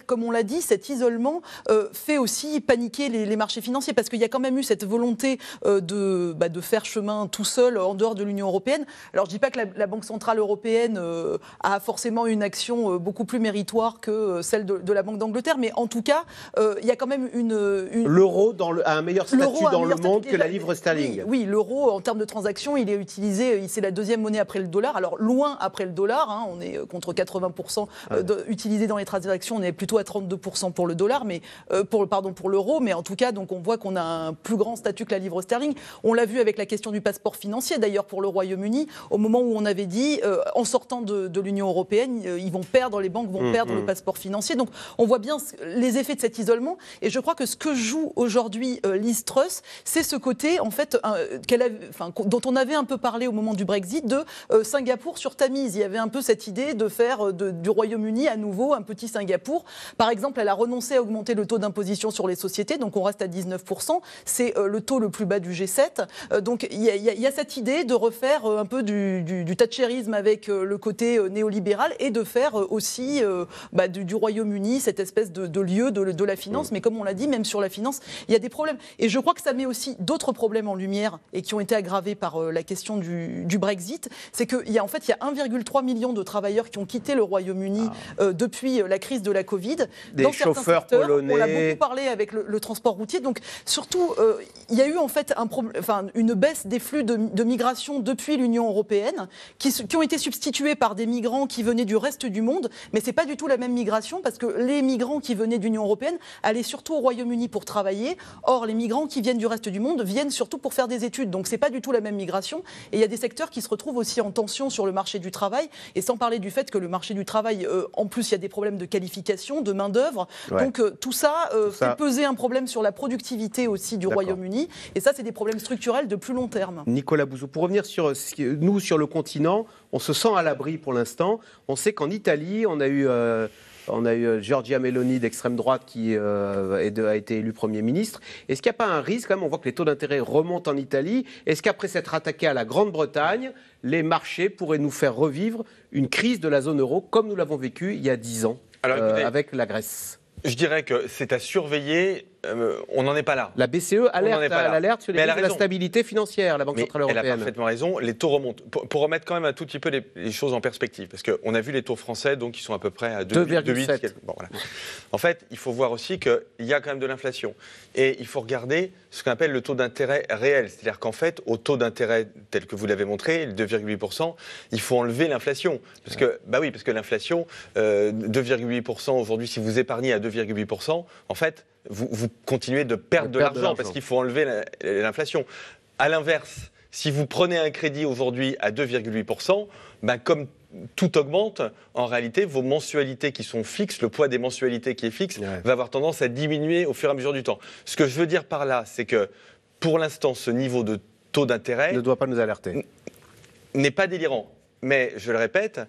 S4: comme on l'a dit, cet isolement euh, fait aussi paniquer les, les marchés financiers, parce qu'il y a quand même eu cette volonté euh, de, bah, de faire chemin tout seul en dehors de l'Union européenne. Alors je ne dis pas que la, la Banque centrale européenne euh, a forcément une action euh, beaucoup plus méritoire que euh, celle de, de la Banque d'Angleterre, mais en tout cas, euh, il y a quand même une... une...
S1: L'euro a un meilleur statut dans le monde que la livre sterling.
S4: Oui, oui, l'euro, en termes de transactions, il est utilisé, c'est la deuxième monnaie après le dollar, alors loin après le dollar, hein, on est contre quatre-vingts pour cent euh, de, utilisé dans les transactions, on est plutôt à trente-deux pour cent pour le dollar, mais euh, pour, pardon, pour l'euro, mais en tout cas, donc on voit qu'on a un plus grand statut que la livre sterling. On l'a vu avec la question du passeport financier, d'ailleurs pour le Royaume-Uni, au moment où on avait dit, euh, en sortant de, de l'Union européenne, euh, ils vont perdre, les banques vont mmh, perdre mmh. le passeport financier. Donc on voit bien les effets de cet isolement, et je crois que ce que joue aujourd'hui euh, Liz Truss, c'est ce côté, en fait, euh, qu'elle a, enfin, dont on avait un peu parlé au moment du Brexit, de euh, Singapour sur Tamise. Il y avait un peu cette idée de faire de, du Royaume-Uni à nouveau un petit Singapour. Par exemple, elle a renoncé à augmenter le taux d'imposition sur les sociétés, donc on reste à dix-neuf pour cent. C'est euh, le taux le plus bas du G sept. Euh, donc il y, y, y a cette idée de refaire euh, un peu du, du, du thatchérisme avec euh, le côté euh, néolibéral, et de faire euh, aussi euh, bah, du, du Royaume-Uni cette espèce de, de lieu de, de la finance. Mais comme on l'a dit, même sur la finance, il y a des problèmes. Et je crois que ça met aussi d'autres problèmes en lumière, et qui ont été aggravés par euh, la question du, du Brexit. C'est qu'il y a en fait il y a un virgule trois million de travailleurs qui ont quitté le Royaume-Uni ah. euh, depuis la crise de la Covid.
S1: Des
S4: dans
S1: chauffeurs
S4: secteurs,
S1: polonais.
S4: On l'a beaucoup parlé avec le, le transport routier. Donc surtout, euh, il y a eu en fait un enfin, une baisse des flux de, de migration depuis l'Union européenne, qui, qui ont été substitués par des migrants qui venaient du reste du monde. Mais c'est pas du tout la même migration, parce que les migrants qui venaient de l'Union européenne allaient surtout au Royaume-Uni pour travailler. Or, les migrants qui viennent du reste du monde viennent surtout pour faire des études. Donc c'est pas du tout la même migration. Et il y a des secteurs qui se retrouvent aussi en tension sur le marché du travail. Et sans parler du fait que le marché du travail, euh, en plus, il y a des problèmes de qualification, de main-d'œuvre. Ouais. Donc euh, tout ça euh, tout fait ça. peser un problème sur la productivité aussi du Royaume-Uni. Et ça, c'est des problèmes structurels de plus long terme.
S1: Nicolas Bouzou, pour revenir sur nous, sur le continent, on se sent à l'abri pour l'instant. On sait qu'en Italie, on a eu... Euh, On a eu Giorgia Meloni d'extrême droite qui euh, est de, a été élu Premier ministre. Est-ce qu'il n'y a pas un risque, quand même, on voit que les taux d'intérêt remontent en Italie. Est-ce qu'après s'être attaqué à la Grande-Bretagne, les marchés pourraient nous faire revivre une crise de la zone euro comme nous l'avons vécu il y a dix ans Alors, euh, écoutez, avec la Grèce?
S2: Je dirais que c'est à surveiller. Euh, on n'en est pas là.
S1: La B C E alerte, à, alerte sur les risques de la stabilité financière, la Banque
S2: Mais
S1: Centrale Européenne.
S2: Elle a parfaitement raison. Les taux remontent. Pour, pour remettre quand même un tout petit peu les, les choses en perspective, parce qu'on a vu les taux français, donc ils sont à peu près à deux virgule sept. Bon, voilà. En fait, il faut voir aussi qu'il y a quand même de l'inflation. Et il faut regarder ce qu'on appelle le taux d'intérêt réel. C'est-à-dire qu'en fait, au taux d'intérêt tel que vous l'avez montré, le deux virgule huit pour cent, il faut enlever l'inflation. Parce que, bah oui, parce que l'inflation, euh, deux virgule huit pour cent aujourd'hui, si vous épargnez à deux virgule huit pour cent, en fait, Vous, vous continuez de perdre de l'argent parce qu'il faut enlever l'inflation. À l'inverse, si vous prenez un crédit aujourd'hui à deux virgule huit pour cent, ben comme tout augmente, en réalité, vos mensualités qui sont fixes, le poids des mensualités qui est fixe, ouais. va avoir tendance à diminuer au fur et à mesure du temps. Ce que je veux dire par là, c'est que pour l'instant, ce niveau de taux d'intérêt
S1: ne doit pas nous alerter.
S2: N'est pas délirant. Mais je le répète,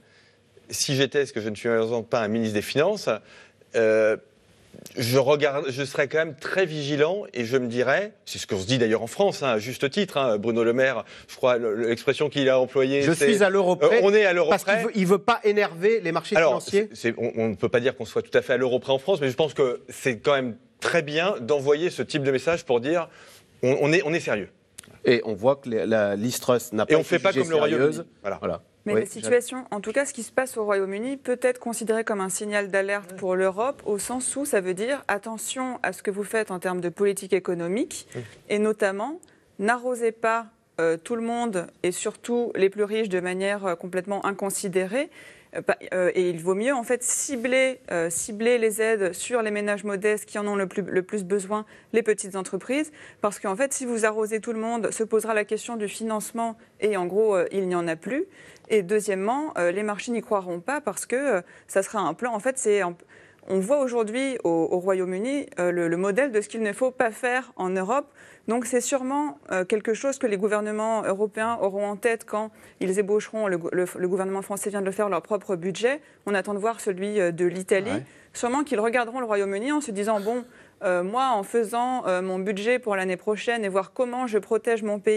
S2: si j'étais, ce que je ne suis pas un ministre des Finances, euh, Je, regarde, je serais quand même très vigilant et je me dirais, c'est ce qu'on se dit d'ailleurs en France, hein, à juste titre, hein, Bruno Le Maire, je crois l'expression qu'il a employée,
S1: je suis à l'euro près,
S2: euh, on est à l'euro
S1: parce
S2: près.
S1: qu'il ne veut, veut pas énerver les marchés
S2: Alors,
S1: financiers.
S2: c'est, c'est, on, on ne peut pas dire qu'on soit tout à fait à l'euro près en France, mais je pense que c'est quand même très bien d'envoyer ce type de message pour dire on, on, est, on est sérieux.
S1: Et on voit que les, la Liz Truss n'a pas
S2: et on ne fait pas comme sérieuse. Le Royaume-Uni.
S1: Voilà. voilà.
S3: Mais
S1: oui,
S3: la situation, en tout cas ce qui se passe au Royaume-Uni, peut être considéré comme un signal d'alerte pour l'Europe, au sens où ça veut dire attention à ce que vous faites en termes de politique économique, oui. et notamment n'arrosez pas euh, tout le monde et surtout les plus riches de manière euh, complètement inconsidérée. Euh, et il vaut mieux en fait cibler, euh, cibler les aides sur les ménages modestes qui en ont le plus, le plus besoin, les petites entreprises, parce qu'en fait si vous arrosez tout le monde, se posera la question du financement et en gros euh, il n'y en a plus. Et deuxièmement, euh, les marchés n'y croiront pas parce que euh, ça sera un plan. En fait, c'est un, on voit aujourd'hui au, au Royaume-Uni euh, le, le modèle de ce qu'il ne faut pas faire en Europe. Donc c'est sûrement euh, quelque chose que les gouvernements européens auront en tête quand ils ébaucheront, le, le, le gouvernement français vient de le faire, leur propre budget. On attend de voir celui de l'Italie. Ouais. Sûrement qu'ils regarderont le Royaume-Uni en se disant, bon, euh, moi en faisant euh, mon budget pour l'année prochaine et voir comment je protège mon pays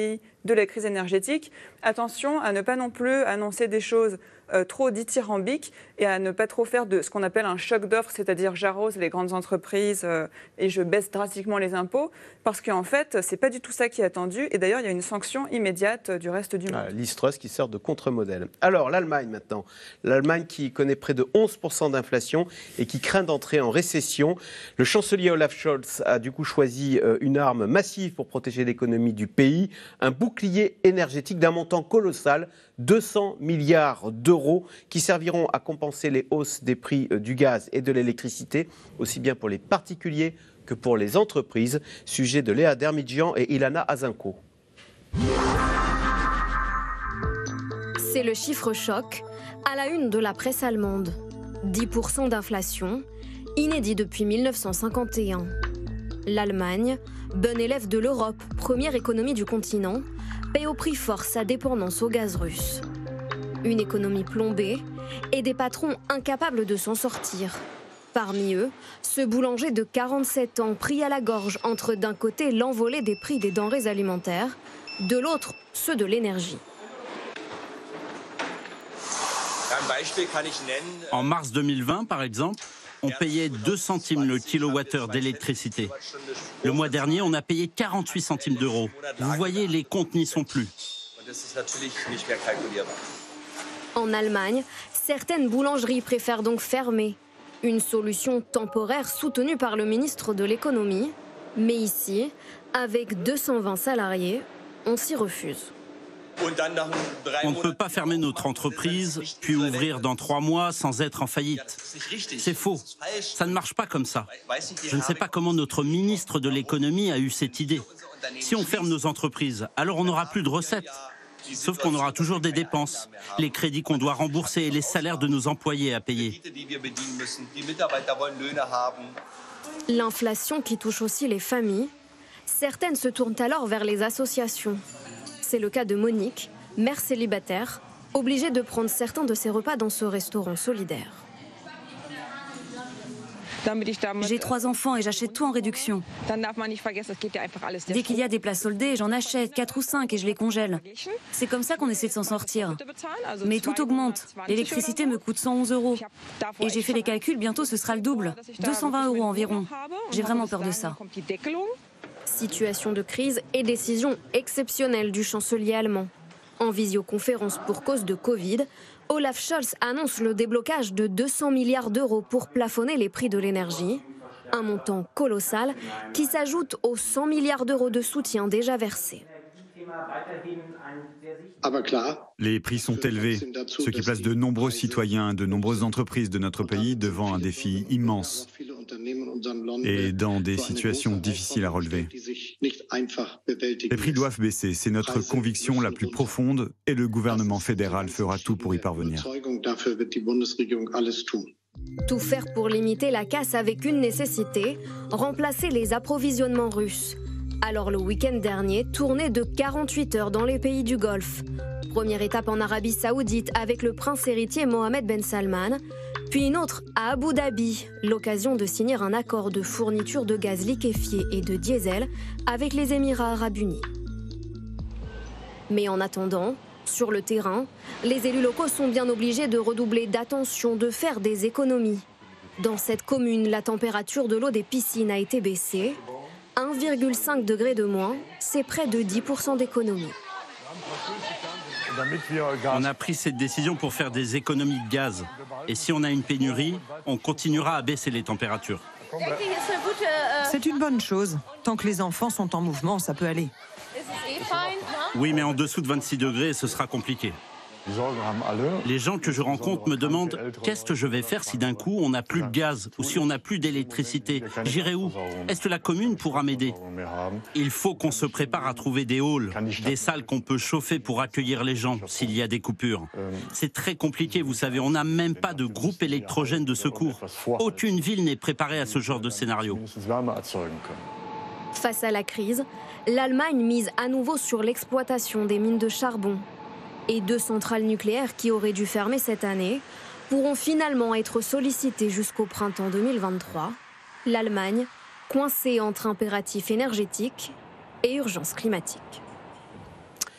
S3: de la crise énergétique. Attention à ne pas non plus annoncer des choses euh, trop dithyrambiques et à ne pas trop faire de ce qu'on appelle un choc d'offres, c'est-à-dire j'arrose les grandes entreprises euh, et je baisse drastiquement les impôts, parce qu'en fait, c'est pas du tout ça qui est attendu. Et d'ailleurs, il y a une sanction immédiate du reste du monde.
S1: Ah, Liz Truss qui sort de contre-modèle. Alors, l'Allemagne maintenant. L'Allemagne qui connaît près de onze pour cent d'inflation et qui craint d'entrer en récession. Le chancelier Olaf Scholz a du coup choisi euh, une arme massive pour protéger l'économie du pays, un bouclier énergétique d'un montant colossal, deux cents milliards d'euros, qui serviront à compenser les hausses des prix euh, du gaz et de l'électricité, aussi bien pour les particuliers que pour les entreprises. Sujet de Léa Dermidjian et Ilana Azinko.
S10: C'est le chiffre choc à la une de la presse allemande. dix pour cent d'inflation, inédit depuis mille neuf cent cinquante et un. L'Allemagne, bon élève de l'Europe, première économie du continent, paie au prix fort sa dépendance au gaz russe. Une économie plombée et des patrons incapables de s'en sortir. Parmi eux, ce boulanger de quarante-sept ans pris à la gorge entre d'un côté l'envolée des prix des denrées alimentaires, de l'autre ceux de l'énergie.
S9: En mars deux mille vingt, par exemple, on payait deux centimes le kilowattheure d'électricité. Le mois dernier, on a payé quarante-huit centimes d'euros. Vous voyez, les comptes n'y sont plus.
S10: En Allemagne, certaines boulangeries préfèrent donc fermer. Une solution temporaire soutenue par le ministre de l'économie. Mais ici, avec deux cent vingt salariés, on s'y refuse.
S9: On ne peut pas fermer notre entreprise, puis ouvrir dans trois mois sans être en faillite. C'est faux. Ça ne marche pas comme ça. Je ne sais pas comment notre ministre de l'économie a eu cette idée. Si on ferme nos entreprises, alors on n'aura plus de recettes. Sauf qu'on aura toujours des dépenses, les crédits qu'on doit rembourser et les salaires de nos employés à payer.
S10: L'inflation qui touche aussi les familles, certaines se tournent alors vers les associations. C'est le cas de Monique, mère célibataire, obligée de prendre certains de ses repas dans ce restaurant solidaire.
S6: J'ai trois enfants et j'achète tout en réduction. Dès qu'il y a des plats soldés, j'en achète quatre ou cinq et je les congèle. C'est comme ça qu'on essaie de s'en sortir. Mais tout augmente. L'électricité me coûte cent onze euros. Et j'ai fait les calculs, bientôt ce sera le double. deux cent vingt euros environ. J'ai vraiment peur de ça.
S10: Situation de crise et décision exceptionnelle du chancelier allemand. En visioconférence pour cause de Covid, Olaf Scholz annonce le déblocage de deux cents milliards d'euros pour plafonner les prix de l'énergie. Un montant colossal qui s'ajoute aux cent milliards d'euros de soutien déjà versés.
S7: Les prix sont élevés, ce qui place de nombreux citoyens, de nombreuses entreprises de notre pays devant un défi immense et dans des situations difficiles à relever. Les prix doivent baisser, c'est notre conviction la plus profonde et le gouvernement fédéral fera tout pour y parvenir.
S10: Tout faire pour limiter la casse avec une nécessité, remplacer les approvisionnements russes. Alors le week-end dernier, tournée de quarante-huit heures dans les pays du Golfe. Première étape en Arabie Saoudite avec le prince héritier Mohammed Ben Salman, puis une autre à Abu Dhabi, l'occasion de signer un accord de fourniture de gaz liquéfié et de diesel avec les Émirats arabes unis. Mais en attendant, sur le terrain, les élus locaux sont bien obligés de redoubler d'attention, de faire des économies. Dans cette commune, la température de l'eau des piscines a été baissée. un virgule cinq degré de moins, c'est près de dix pour cent d'économie.
S9: On a pris cette décision pour faire des économies de gaz. Et si on a une pénurie, on continuera à baisser les températures.
S11: C'est une bonne chose. Tant que les enfants sont en mouvement, ça peut aller.
S9: Oui, mais en dessous de vingt-six degrés, ce sera compliqué. Les gens que je rencontre me demandent qu'est-ce que je vais faire si d'un coup on n'a plus de gaz ou si on n'a plus d'électricité. J'irai où? Est-ce que la commune pourra m'aider? Il faut qu'on se prépare à trouver des halls, des salles qu'on peut chauffer pour accueillir les gens s'il y a des coupures. C'est très compliqué, vous savez, on n'a même pas de groupe électrogène de secours. Aucune ville n'est préparée à ce genre de scénario.
S10: Face à la crise, l'Allemagne mise à nouveau sur l'exploitation des mines de charbon. Et deux centrales nucléaires qui auraient dû fermer cette année pourront finalement être sollicitées jusqu'au printemps deux mille vingt-trois. L'Allemagne, coincée entre impératifs énergétiques et urgence climatique.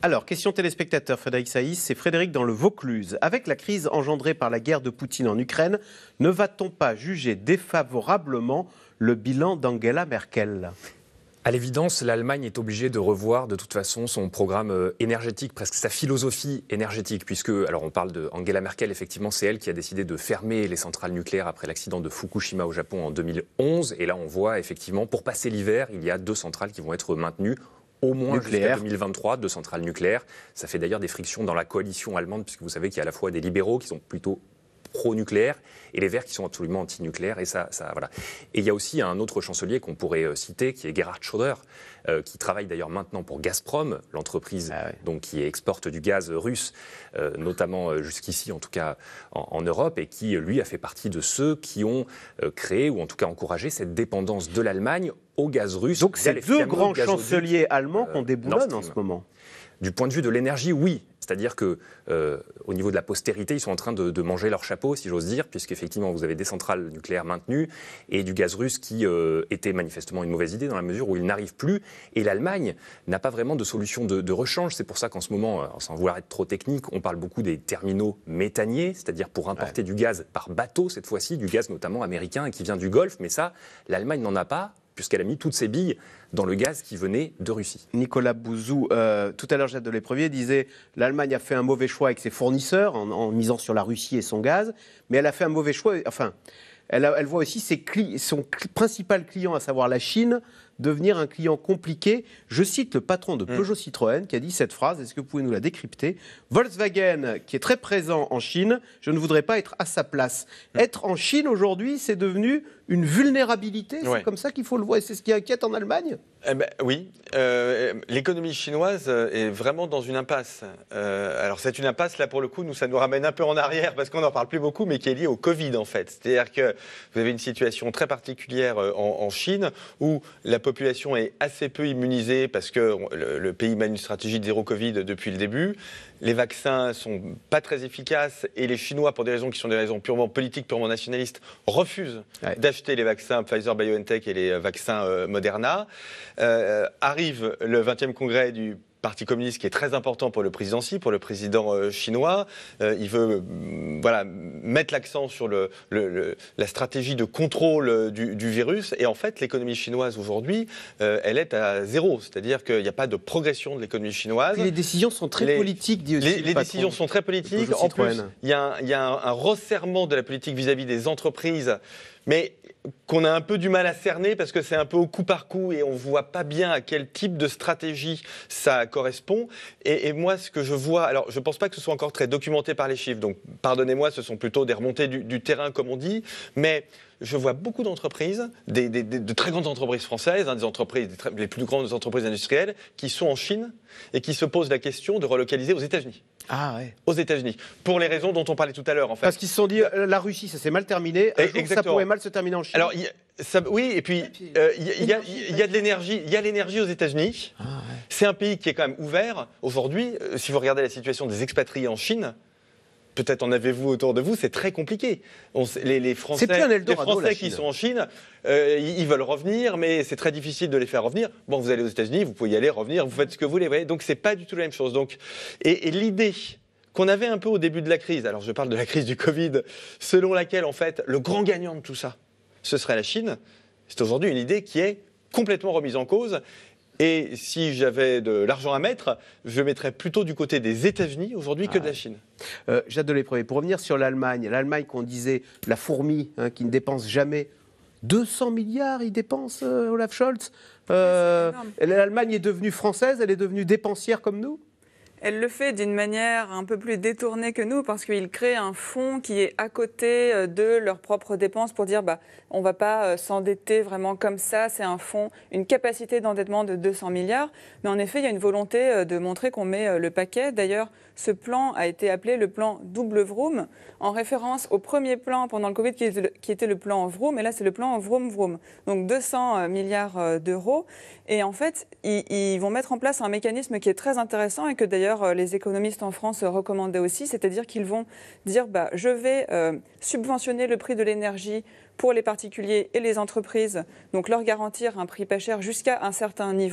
S1: Alors, question téléspectateur, Frédéric Saïs, c'est Frédéric dans le Vaucluse. Avec la crise engendrée par la guerre de Poutine en Ukraine, ne va-t-on pas juger défavorablement le bilan d'Angela Merkel ?
S5: À l'évidence, l'Allemagne est obligée de revoir de toute façon son programme énergétique, presque sa philosophie énergétique, puisque, alors on parle d'Angela Merkel, effectivement, c'est elle qui a décidé de fermer les centrales nucléaires après l'accident de Fukushima au Japon en deux mille onze. Et là, on voit effectivement, pour passer l'hiver, il y a deux centrales qui vont être maintenues au moins jusqu'à deux mille vingt-trois, deux centrales nucléaires. Ça fait d'ailleurs des frictions dans la coalition allemande, puisque vous savez qu'il y a à la fois des libéraux qui sont plutôt pro-nucléaire et les Verts qui sont absolument anti-nucléaires. Et, ça, ça, voilà. Et il y a aussi un autre chancelier qu'on pourrait euh, citer, qui est Gerhard Schröder, euh, qui travaille d'ailleurs maintenant pour Gazprom, l'entreprise ah ouais. donc, qui exporte du gaz russe, euh, notamment euh, jusqu'ici, en tout cas en, en Europe, et qui, lui, a fait partie de ceux qui ont euh, créé, ou en tout cas encouragé, cette dépendance de l'Allemagne au gaz russe.
S1: Donc c'est deux grands chanceliers allemands qu'on déboulonne en ce moment.
S5: Du point de vue de l'énergie, oui. C'est-à-dire qu'au euh, niveau de la postérité, ils sont en train de, de manger leur chapeau, si j'ose dire, puisqu'effectivement, vous avez des centrales nucléaires maintenues et du gaz russe qui euh, était manifestement une mauvaise idée dans la mesure où il n'arrive plus. Et l'Allemagne n'a pas vraiment de solution de, de rechange. C'est pour ça qu'en ce moment, sans vouloir être trop technique, on parle beaucoup des terminaux méthaniers, c'est-à-dire pour importer ouais. du gaz par bateau, cette fois-ci, du gaz notamment américain et qui vient du Golfe. Mais ça, l'Allemagne n'en a pas, puisqu'elle a mis toutes ses billes dans le gaz qui venait de Russie.
S1: Nicolas Bouzou, euh, tout à l'heure, Jacques Deléprevier disait « l'Allemagne a fait un mauvais choix avec ses fournisseurs en, en misant sur la Russie et son gaz, mais elle a fait un mauvais choix, enfin, elle, a, elle voit aussi ses cli- son cl- principal client, à savoir la Chine, devenir un client compliqué. » Je cite le patron de Peugeot Citroën qui a dit cette phrase, est-ce que vous pouvez nous la décrypter ? Volkswagen, qui est très présent en Chine, je ne voudrais pas être à sa place. Mmh. Être en Chine aujourd'hui, c'est devenu une vulnérabilité, c'est ouais. comme ça qu'il faut le voir, et c'est ce qui inquiète en Allemagne ?
S2: Eh ben, oui, euh, l'économie chinoise est vraiment dans une impasse. Euh, alors c'est une impasse, là pour le coup, nous, ça nous ramène un peu en arrière, parce qu'on n'en parle plus beaucoup, mais qui est liée au Covid en fait. C'est-à-dire que vous avez une situation très particulière en, en Chine, où la population est assez peu immunisée, parce que le, le pays mène une stratégie de zéro Covid depuis le début. Les vaccins ne sont pas très efficaces, et les Chinois, pour des raisons qui sont des raisons purement politiques, purement nationalistes, refusent ouais. d'acheter les vaccins Pfizer-BioNTech et les vaccins euh, Moderna. Euh, arrive le vingtième congrès du Parti communiste, qui est très important pour le président Xi, pour le président euh, chinois. Euh, il veut euh, voilà, mettre l'accent sur le, le, le, la stratégie de contrôle euh, du, du virus. Et en fait, l'économie chinoise aujourd'hui, euh, elle est à zéro. C'est-à-dire qu'il n'y a pas de progression de l'économie chinoise.
S1: Et les décisions sont très les, politiques, dit aussi
S2: Les,
S1: le
S2: les décisions sont très politiques. En plus, il y a, un, il y a un, un resserrement de la politique vis-à-vis des entreprises, mais qu'on a un peu du mal à cerner parce que c'est un peu au coup par coup et on ne voit pas bien à quel type de stratégie ça correspond. Et, et moi, ce que je vois, alors je ne pense pas que ce soit encore très documenté par les chiffres, donc pardonnez-moi, ce sont plutôt des remontées du, du terrain comme on dit, mais je vois beaucoup d'entreprises, des, des, des, de très grandes entreprises françaises, hein, des entreprises, des très, les plus grandes entreprises industrielles, qui sont en Chine et qui se posent la question de relocaliser aux États-Unis.
S1: Ah ouais.
S2: Aux États-Unis, pour les raisons dont on parlait tout à l'heure, en fait.
S1: Parce qu'ils se sont dit, euh, la Russie, ça s'est mal terminé, un jour, ça pourrait mal se terminer en Chine.
S2: Alors, y a, ça, oui, et puis il puis, euh, y, y, y, y a de l'énergie, il y a l'énergie aux États-Unis. Ah ouais. C'est un pays qui est quand même ouvert aujourd'hui. Euh, si vous regardez la situation des expatriés en Chine, peut-être en avez-vous autour de vous, c'est très compliqué. On, les, les Français, les Français qui sont en Chine, euh, ils, ils veulent revenir, mais c'est très difficile de les faire revenir. Bon, vous allez aux États-Unis, vous pouvez y aller, revenir, vous faites ce que vous voulez. Vous voyez, donc c'est pas du tout la même chose. Donc, et, et l'idée qu'on avait un peu au début de la crise, alors je parle de la crise du Covid, selon laquelle en fait le grand gagnant de tout ça, ce serait la Chine, c'est aujourd'hui une idée qui est complètement remise en cause. Et si j'avais de l'argent à mettre, je mettrais plutôt du côté des États-Unis aujourd'hui que ah, de la Chine.
S1: Euh, Jacques Deléprevier, pour revenir sur l'Allemagne, l'Allemagne qu'on disait la fourmi hein, qui ne dépense jamais, deux cents milliards il dépense euh, Olaf Scholz. Euh, L'Allemagne est devenue française, elle est devenue dépensière comme nous ?
S3: Elle le fait d'une manière un peu plus détournée que nous parce qu'ils créent un fonds qui est à côté de leurs propres dépenses pour dire bah, on ne va pas s'endetter vraiment comme ça. C'est un fonds, une capacité d'endettement de deux cents milliards. Mais en effet, il y a une volonté de montrer qu'on met le paquet. D'ailleurs, ce plan a été appelé le plan double Vroom en référence au premier plan pendant le Covid qui était le plan Vroom. Et là, c'est le plan Vroom Vroom. Donc deux cents milliards d'euros. Et en fait, ils, ils vont mettre en place un mécanisme qui est très intéressant et que d'ailleurs les économistes en France recommandaient aussi, c'est-à-dire qu'ils vont dire bah, je vais euh, subventionner le prix de l'énergie pour les particuliers et les entreprises, donc leur garantir un prix pas cher jusqu'à un certain niveau.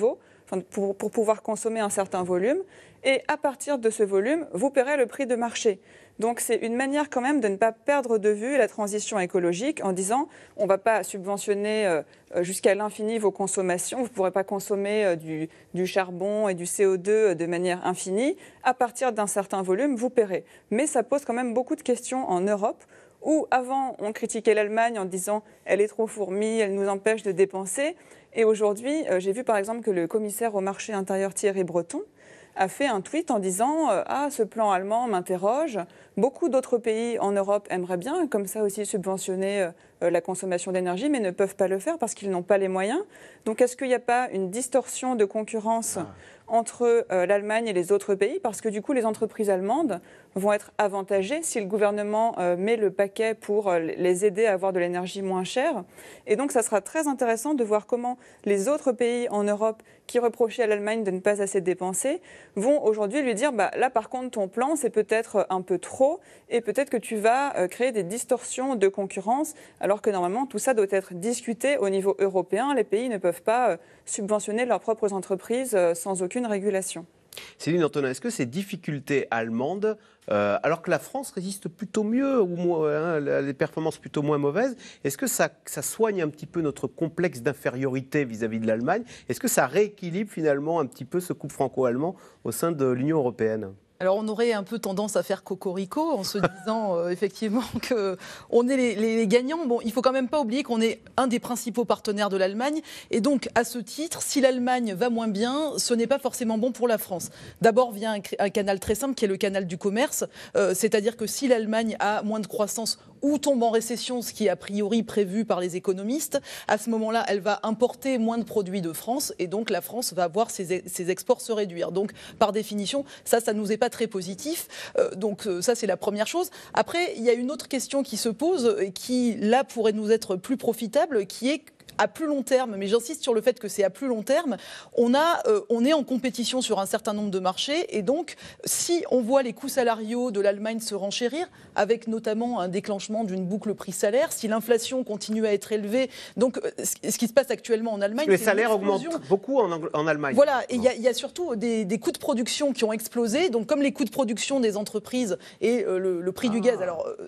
S3: enfin, pour, pour pouvoir consommer un certain volume. Et à partir de ce volume, vous paierez le prix de marché. Donc c'est une manière quand même de ne pas perdre de vue la transition écologique en disant on ne va pas subventionner euh, jusqu'à l'infini vos consommations, vous ne pourrez pas consommer euh, du, du charbon et du C O deux de manière infinie. À partir d'un certain volume, vous paierez. Mais ça pose quand même beaucoup de questions en Europe où avant on critiquait l'Allemagne en disant elle est trop fourmi, elle nous empêche de dépenser. Et aujourd'hui, euh, j'ai vu par exemple que le commissaire au marché intérieur Thierry Breton a fait un tweet en disant euh, « Ah, ce plan allemand m'interroge. Beaucoup d'autres pays en Europe aimeraient bien, comme ça aussi, subventionner euh, la consommation d'énergie, mais ne peuvent pas le faire parce qu'ils n'ont pas les moyens. Donc, est-ce qu'il n'y a pas une distorsion de concurrence ah. entre euh, l'Allemagne et les autres pays? Parce que du coup, les entreprises allemandes vont être avantagées si le gouvernement euh, met le paquet pour euh, les aider à avoir de l'énergie moins chère. Et donc, ça sera très intéressant de voir comment les autres pays en Europe qui reprochaient à l'Allemagne de ne pas assez dépenser vont aujourd'hui lui dire bah, « Là, par contre, ton plan, c'est peut-être un peu trop et peut-être que tu vas euh, créer des distorsions de concurrence alors que normalement, tout ça doit être discuté au niveau européen. Les pays ne peuvent pas euh, subventionner leurs propres entreprises euh, sans aucune régulation. »
S1: Céline Antonin, est-ce que ces difficultés allemandes, euh, alors que la France résiste plutôt mieux, ou moins, hein, les performances plutôt moins mauvaises, est-ce que ça, ça soigne un petit peu notre complexe d'infériorité vis-à-vis de l'Allemagne? Est-ce que ça rééquilibre finalement un petit peu ce couple franco-allemand au sein de l'Union européenne?
S4: Alors on aurait un peu tendance à faire cocorico en se disant euh, effectivement qu'on est les, les, les gagnants. Bon, il faut quand même pas oublier qu'on est un des principaux partenaires de l'Allemagne. Et donc, à ce titre, si l'Allemagne va moins bien, ce n'est pas forcément bon pour la France. D'abord via un, un canal très simple qui est le canal du commerce. Euh, c'est-à-dire que si l'Allemagne a moins de croissance ou tombe en récession, ce qui est a priori prévu par les économistes, à ce moment-là, elle va importer moins de produits de France et donc la France va voir ses, ses exports se réduire. Donc, par définition, ça, ça nous est pas très positif. Euh, donc, euh, ça, c'est la première chose. Après, il y a une autre question qui se pose et qui, là, pourrait nous être plus profitable, qui est à plus long terme, mais j'insiste sur le fait que c'est à plus long terme, on, a, euh, on est en compétition sur un certain nombre de marchés et donc si on voit les coûts salariaux de l'Allemagne se renchérir, avec notamment un déclenchement d'une boucle prix-salaire, si l'inflation continue à être élevée, donc ce qui se passe actuellement en Allemagne...
S1: Les salaires augmentent beaucoup en, en Allemagne.
S4: Voilà, et il y, y a surtout des, des coûts de production qui ont explosé, donc comme les coûts de production des entreprises et euh, le, le prix ah. du gaz... alors. Euh,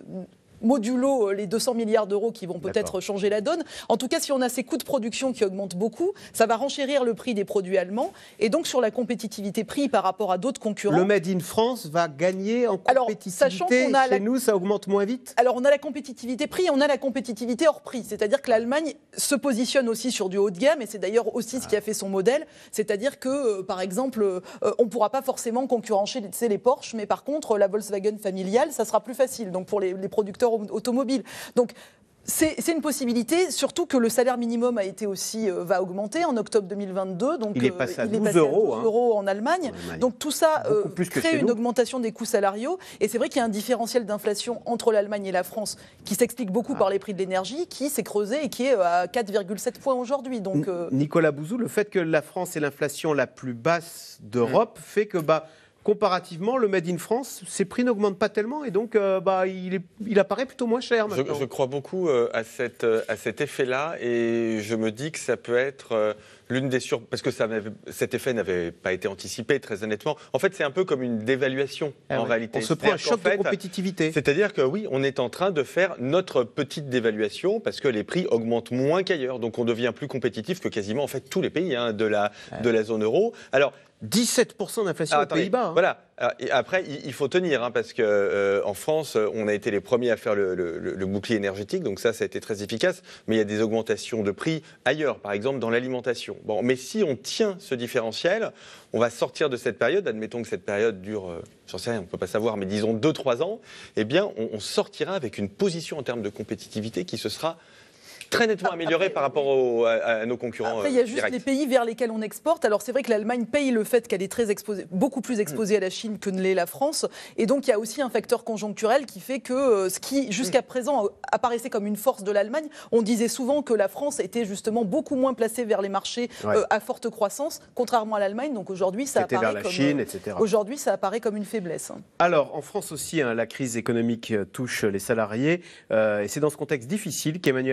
S4: modulo les deux cents milliards d'euros qui vont peut-être changer la donne. En tout cas, si on a ces coûts de production qui augmentent beaucoup, ça va renchérir le prix des produits allemands. Et donc, sur la compétitivité prix par rapport à d'autres concurrents...
S1: Le Made in France va gagner en compétitivité. Alors, sachant qu'on a chez la... nous, ça augmente moins vite.
S4: Alors, on a la compétitivité prix et on a la compétitivité hors prix. C'est-à-dire que l'Allemagne se positionne aussi sur du haut de gamme et c'est d'ailleurs aussi ce qui a fait son modèle. C'est-à-dire que, euh, par exemple, euh, on ne pourra pas forcément concurrencer les Porsche, mais par contre, la Volkswagen familiale, ça sera plus facile. Donc, pour les, les producteurs automobile. Donc, c'est, c'est une possibilité, surtout que le salaire minimum a été aussi, euh, va augmenter en octobre deux mille vingt-deux. Donc,
S1: il est passé à
S4: euh, il
S1: douze
S4: est passé
S1: euros,
S4: à douze euros en, Allemagne. en Allemagne. Donc tout ça euh, crée une nous. augmentation des coûts salariaux. Et c'est vrai qu'il y a un différentiel d'inflation entre l'Allemagne et la France qui s'explique beaucoup ah. par les prix de l'énergie, qui s'est creusé et qui est à quatre virgule sept points aujourd'hui. Donc, euh...
S1: Nicolas Bouzou, le fait que la France ait l'inflation la plus basse d'Europe mmh. fait que... Bah, comparativement, le Made in France, ses prix n'augmentent pas tellement et donc euh, bah, il, est, il apparaît plutôt moins cher maintenant.
S2: Je, je crois beaucoup euh, à, cette, euh, à cet effet-là et je me dis que ça peut être euh, l'une des sur... Parce que ça cet effet n'avait pas été anticipé, très honnêtement. En fait, c'est un peu comme une dévaluation ah en ouais. réalité.
S1: On se prend un choc fait, de compétitivité.
S2: C'est-à-dire que oui, on est en train de faire notre petite dévaluation parce que les prix augmentent moins qu'ailleurs. Donc on devient plus compétitif que quasiment en fait tous les pays hein, de, la, ouais. de la zone euro. Alors,
S1: dix-sept pour cent d'inflation aux Pays-Bas. Hein.
S2: Voilà. Alors, et après, il faut tenir, hein, parce qu'en euh, France, on a été les premiers à faire le, le, le bouclier énergétique, donc ça, ça a été très efficace. Mais il y a des augmentations de prix ailleurs, par exemple dans l'alimentation. Bon, mais si on tient ce différentiel, on va sortir de cette période. Admettons que cette période dure, euh, j'en sais rien, on ne peut pas savoir, mais disons deux trois ans. Eh bien, on, on sortira avec une position en termes de compétitivité qui se sera très nettement amélioré par rapport au, à, à nos concurrents.
S4: Après, il y a
S2: euh,
S4: juste
S2: directs.
S4: les pays vers lesquels on exporte. Alors, c'est vrai que l'Allemagne paye le fait qu'elle est très exposée, beaucoup plus exposée mmh. à la Chine que ne l'est la France. Et donc, il y a aussi un facteur conjoncturel qui fait que euh, ce qui, jusqu'à mmh. présent, apparaissait comme une force de l'Allemagne, on disait souvent que la France était justement beaucoup moins placée vers les marchés ouais. euh, à forte croissance, contrairement à l'Allemagne. Donc, aujourd'hui, ça
S1: C'était
S4: apparaît
S1: vers la
S4: comme,
S1: Chine,
S4: euh,
S1: et cetera.
S4: Aujourd'hui, ça apparaît comme une faiblesse.
S1: Alors, en France aussi, hein, la crise économique touche les salariés. Euh, et c'est dans ce contexte difficile qu'Emmanuel Macron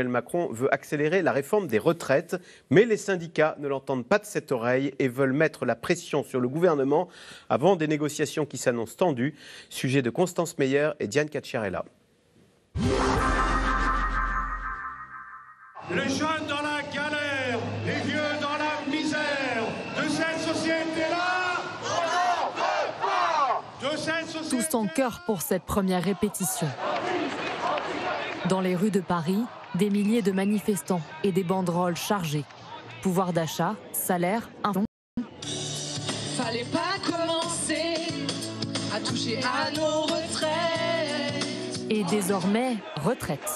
S1: veut accélérer la réforme des retraites, mais les syndicats ne l'entendent pas de cette oreille et veulent mettre la pression sur le gouvernement avant des négociations qui s'annoncent tendues. Sujet de Constance Meyer et Diane Cacciarella.
S12: Les jeunes dans la galère, les vieux dans la misère, de cette société-là, on n'en veut pas. De cette société...
S13: Tous en chœur pour cette première répétition. Dans les rues de Paris, des milliers de manifestants et des banderoles chargées. Pouvoir d'achat, salaire, inflation.
S14: Fallait pas commencer à toucher à nos retraites.
S13: Et désormais, retraite.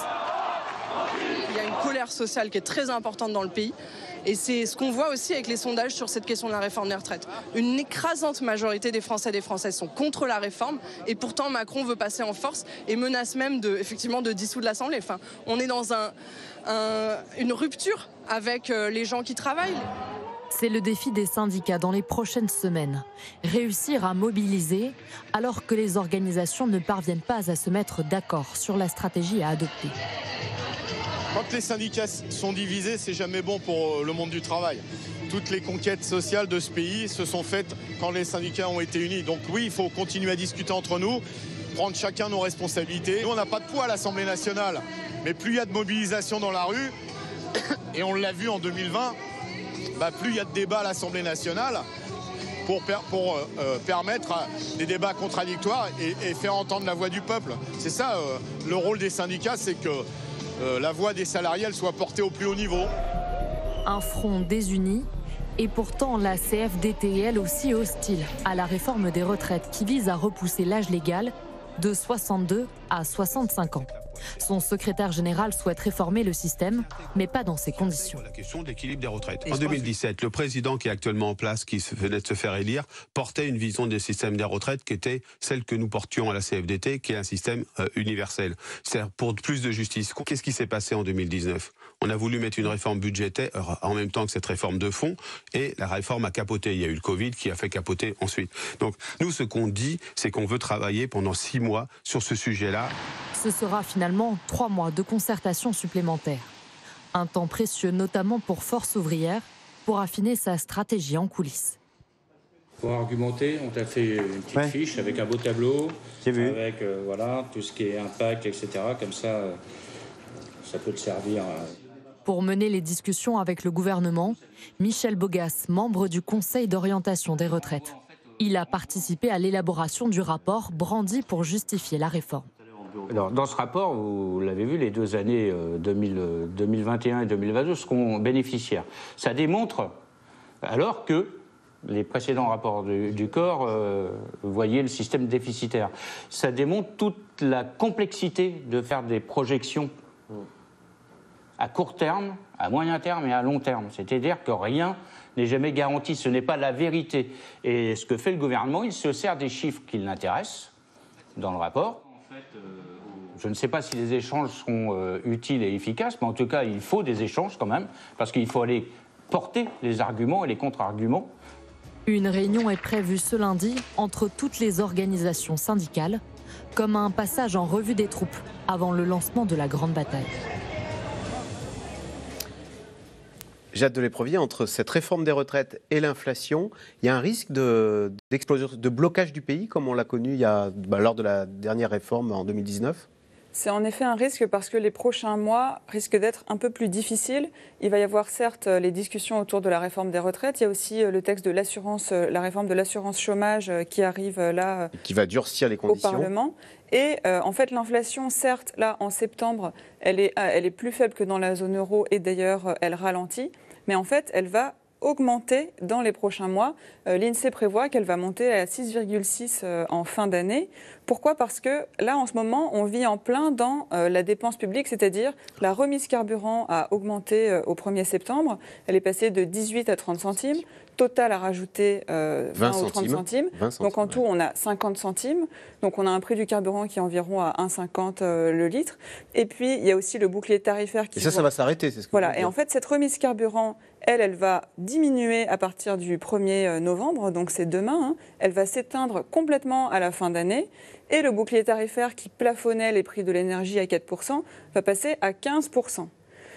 S15: Il y a une colère sociale qui est très importante dans le pays. Et c'est ce qu'on voit aussi avec les sondages sur cette question de la réforme des retraites. Une écrasante majorité des Français et des Françaises sont contre la réforme. Et pourtant, Macron veut passer en force et menace même de, effectivement, de dissoudre l'Assemblée. Enfin, on est dans un, un, une rupture avec les gens qui travaillent.
S13: C'est le défi des syndicats dans les prochaines semaines. Réussir à mobiliser alors que les organisations ne parviennent pas à se mettre d'accord sur la stratégie à adopter.
S16: Quand les syndicats sont divisés, c'est jamais bon pour le monde du travail. Toutes les conquêtes sociales de ce pays se sont faites quand les syndicats ont été unis. Donc oui, il faut continuer à discuter entre nous, prendre chacun nos responsabilités. Nous, on n'a pas de poids à l'Assemblée nationale, mais plus il y a de mobilisation dans la rue, et on l'a vu en deux mille vingt, bah, plus il y a de débats à l'Assemblée nationale pour, per pour euh, permettre des débats contradictoires et, et faire entendre la voix du peuple. C'est ça, euh, le rôle des syndicats, c'est que Euh, la voix des salariés elle soit portée au plus haut niveau.
S13: Un front désuni et pourtant la C F D T est elle aussi hostile à la réforme des retraites qui vise à repousser l'âge légal de soixante-deux à soixante-cinq ans. Son secrétaire général souhaite réformer le système, mais pas dans ces conditions.
S17: La question de l'équilibre des retraites. En deux mille dix-sept, le président qui est actuellement en place, qui venait de se faire élire, portait une vision des systèmes des retraites qui était celle que nous portions à la C F D T, qui est un système euh, universel. C'est-à-dire pour plus de justice. Qu'est-ce qui s'est passé en deux mille dix-neuf? On a voulu mettre une réforme budgétaire en même temps que cette réforme de fond, et la réforme a capoté. Il y a eu le Covid qui a fait capoter ensuite. Donc nous, ce qu'on dit, c'est qu'on veut travailler pendant six mois sur ce sujet-là.
S13: Ce sera finalement trois mois de concertation supplémentaire. Un temps précieux notamment pour Force ouvrière, pour affiner sa stratégie en coulisses.
S18: Pour argumenter, on t'a fait une petite ouais. fiche avec un beau tableau, avec euh, voilà, tout ce qui est impact, et cetera. Comme ça, euh, ça peut te servir. Euh...
S13: Pour mener les discussions avec le gouvernement, Michel Bogas, membre du Conseil d'orientation des retraites. Il a participé à l'élaboration du rapport brandi pour justifier la réforme.
S19: Alors, dans ce rapport, vous l'avez vu, les deux années deux mille, deux mille vingt et un et deux mille vingt-deux seront bénéficiaires. Ça démontre, alors que les précédents rapports du, du corps euh, voyaient le système déficitaire, ça démontre toute la complexité de faire des projections à court terme, à moyen terme et à long terme. C'est-à-dire que rien n'est jamais garanti, ce n'est pas la vérité. Et ce que fait le gouvernement, il se sert des chiffres qui l'intéressent dans le rapport. Je ne sais pas si les échanges seront euh, utiles et efficaces, mais en tout cas, il faut des échanges quand même, parce qu'il faut aller porter les arguments et les contre-arguments.
S13: Une réunion est prévue ce lundi entre toutes les organisations syndicales, comme un passage en revue des troupes avant le lancement de la grande bataille.
S1: Jade de l'Éprevier, entre cette réforme des retraites et l'inflation, il y a un risque de, d'explosion, de blocage du pays, comme on l'a connu il y a, bah, lors de la dernière réforme en deux mille dix-neuf?
S3: C'est en effet un risque parce que les prochains mois risquent d'être un peu plus difficiles. Il va y avoir certes les discussions autour de la réforme des retraites. Il y a aussi le texte de l'assurance, la réforme de l'assurance chômage qui arrive là.
S1: Qui va durcir les conditions.
S3: Au Parlement. Et euh, en fait, l'inflation, certes, là, en septembre, elle est, elle est plus faible que dans la zone euro et d'ailleurs, elle ralentit. Mais en fait, elle va augmenter dans les prochains mois. Euh, L'INSEE prévoit qu'elle va monter à six virgule six euh, en fin d'année. Pourquoi ? Parce que là, en ce moment, on vit en plein dans euh, la dépense publique, c'est-à-dire la remise carburant a augmenté euh, au premier septembre. Elle est passée de dix-huit à trente centimes. Total a rajouté euh, vingt, vingt ou trente centimes. vingt centimes. Donc en tout, on a cinquante centimes. Donc on a un prix du carburant qui est environ à un virgule cinquante euh, le litre. Et puis, il y a aussi le bouclier tarifaire qui...
S1: Et ça, voit... ça va s'arrêter, c'est ce que
S3: Voilà.
S1: vous
S3: Et en fait, cette remise carburant, elle, elle va diminuer à partir du premier novembre, donc c'est demain. Hein. Elle va s'éteindre complètement à la fin d'année. Et le bouclier tarifaire qui plafonnait les prix de l'énergie à quatre pour cent va passer à quinze pour cent.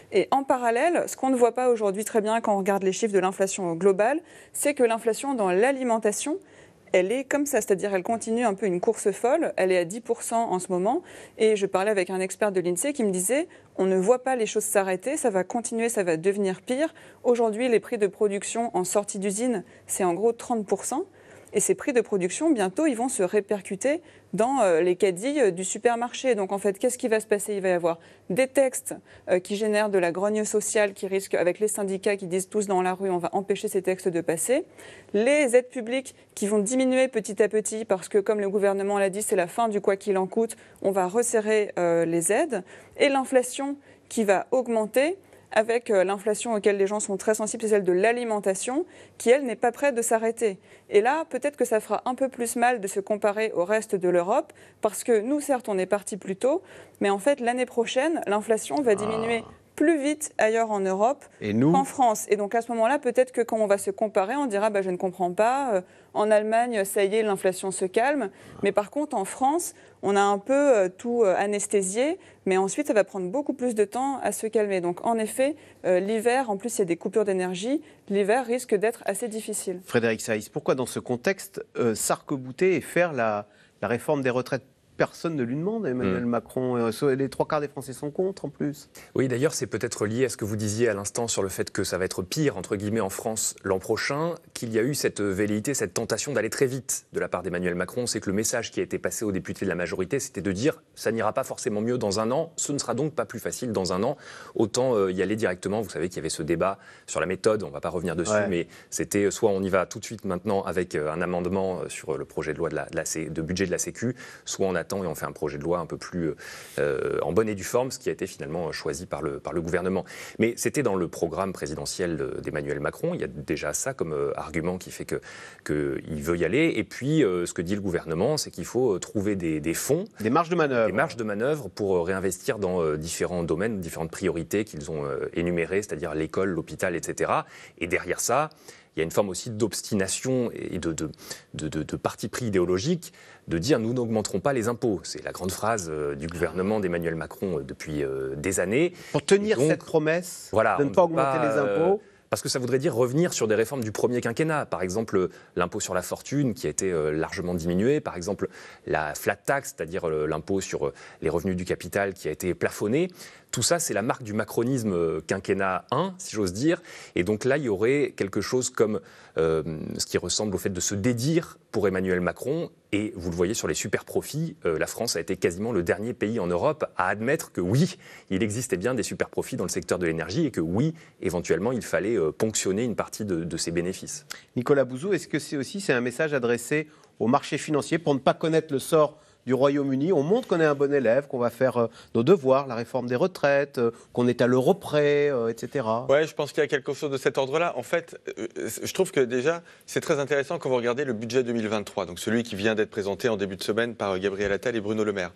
S3: Et en parallèle, ce qu'on ne voit pas aujourd'hui très bien quand on regarde les chiffres de l'inflation globale, c'est que l'inflation dans l'alimentation, elle est comme ça, c'est-à-dire elle continue un peu une course folle, elle est à dix pour cent en ce moment, et je parlais avec un expert de l'INSEE qui me disait on ne voit pas les choses s'arrêter, ça va continuer, ça va devenir pire. Aujourd'hui, les prix de production en sortie d'usine, c'est en gros trente pour cent. Et ces prix de production, bientôt, ils vont se répercuter dans euh, les caddies euh, du supermarché. Donc, en fait, qu'est-ce qui va se passer? Il va y avoir des textes euh, qui génèrent de la grogne sociale, qui risquent, avec les syndicats qui disent tous dans la rue, on va empêcher ces textes de passer. Les aides publiques qui vont diminuer petit à petit parce que, comme le gouvernement l'a dit, c'est la fin du quoi qu'il en coûte. On va resserrer euh, les aides. Et l'inflation qui va augmenter, avec l'inflation auquel les gens sont très sensibles, c'est celle de l'alimentation, qui, elle, n'est pas prête de s'arrêter. Et là, peut-être que ça fera un peu plus mal de se comparer au reste de l'Europe, parce que nous, certes, on est parti plus tôt, mais en fait, l'année prochaine, l'inflation va diminuer ah. plus vite ailleurs en Europe qu'en France. Et donc, à ce moment-là, peut-être que quand on va se comparer, on dira bah, « je ne comprends pas, euh, en Allemagne, ça y est, l'inflation se calme. » Mais par contre, en France, on a un peu euh, tout euh, anesthésié, mais ensuite, ça va prendre beaucoup plus de temps à se calmer. Donc, en effet, euh, l'hiver, en plus, il y a des coupures d'énergie, l'hiver risque d'être assez difficile.
S1: Frédéric Saïs, pourquoi dans ce contexte, euh, s'arc-bouter et faire la, la réforme des retraites? Personne ne lui demande, Emmanuel mmh. Macron. Les trois quarts des Français sont contre, en plus.
S5: Oui, d'ailleurs, c'est peut-être lié à ce que vous disiez à l'instant sur le fait que ça va être pire, entre guillemets, en France l'an prochain, qu'il y a eu cette velléité, cette tentation d'aller très vite de la part d'Emmanuel Macron. C'est que le message qui a été passé aux députés de la majorité, c'était de dire « ça n'ira pas forcément mieux dans un an, ce ne sera donc pas plus facile dans un an, autant euh, y aller directement ». Vous savez qu'il y avait ce débat sur la méthode, on ne va pas revenir dessus, ouais. mais c'était soit on y va tout de suite maintenant avec un amendement sur le projet de loi de, la, de, la, de budget de la Sécu, soit on a et on fait un projet de loi un peu plus euh, en bonne et due forme, ce qui a été finalement choisi par le, par le gouvernement. Mais c'était dans le programme présidentiel d'Emmanuel Macron. Il y a déjà ça comme euh, argument qui fait qu'il que veut y aller. Et puis, euh, ce que dit le gouvernement, c'est qu'il faut trouver des, des fonds,
S1: des marges de manœuvre,
S5: des marges de manœuvre pour réinvestir dans euh, différents domaines, différentes priorités qu'ils ont euh, énumérées, c'est-à-dire l'école, l'hôpital, et cetera. Et derrière ça, il y a une forme aussi d'obstination et de, de, de, de, de parti pris idéologique de dire « nous n'augmenterons pas les impôts ». C'est la grande phrase euh, du gouvernement d'Emmanuel Macron euh, depuis euh, des années.
S1: Pour tenir donc, cette promesse voilà, de ne pas augmenter pas, les impôts euh,
S5: parce que ça voudrait dire revenir sur des réformes du premier quinquennat. Par exemple, l'impôt sur la fortune qui a été euh, largement diminué. Par exemple, la flat tax, c'est-à-dire euh, l'impôt sur euh, les revenus du capital qui a été plafonné. Tout ça, c'est la marque du macronisme euh, quinquennat un, si j'ose dire. Et donc là, il y aurait quelque chose comme euh, ce qui ressemble au fait de se dédire pour Emmanuel Macron. Et vous le voyez sur les super profits, euh, la France a été quasiment le dernier pays en Europe à admettre que oui, il existait bien des super profits dans le secteur de l'énergie et que oui, éventuellement, il fallait euh, ponctionner une partie de, de ces bénéfices.
S1: Nicolas Bouzou, est-ce que c'est aussi c'est un message adressé aux marchés financiers pour ne pas connaître le sort du Royaume-Uni? On montre qu'on est un bon élève, qu'on va faire euh, nos devoirs, la réforme des retraites, euh, qu'on est à l'euro près, euh, et cetera.
S2: Oui, je pense qu'il y a quelque chose de cet ordre-là. En fait, euh, je trouve que déjà, c'est très intéressant quand vous regardez le budget deux mille vingt-trois, donc celui qui vient d'être présenté en début de semaine par Gabriel Attal et Bruno Le Maire.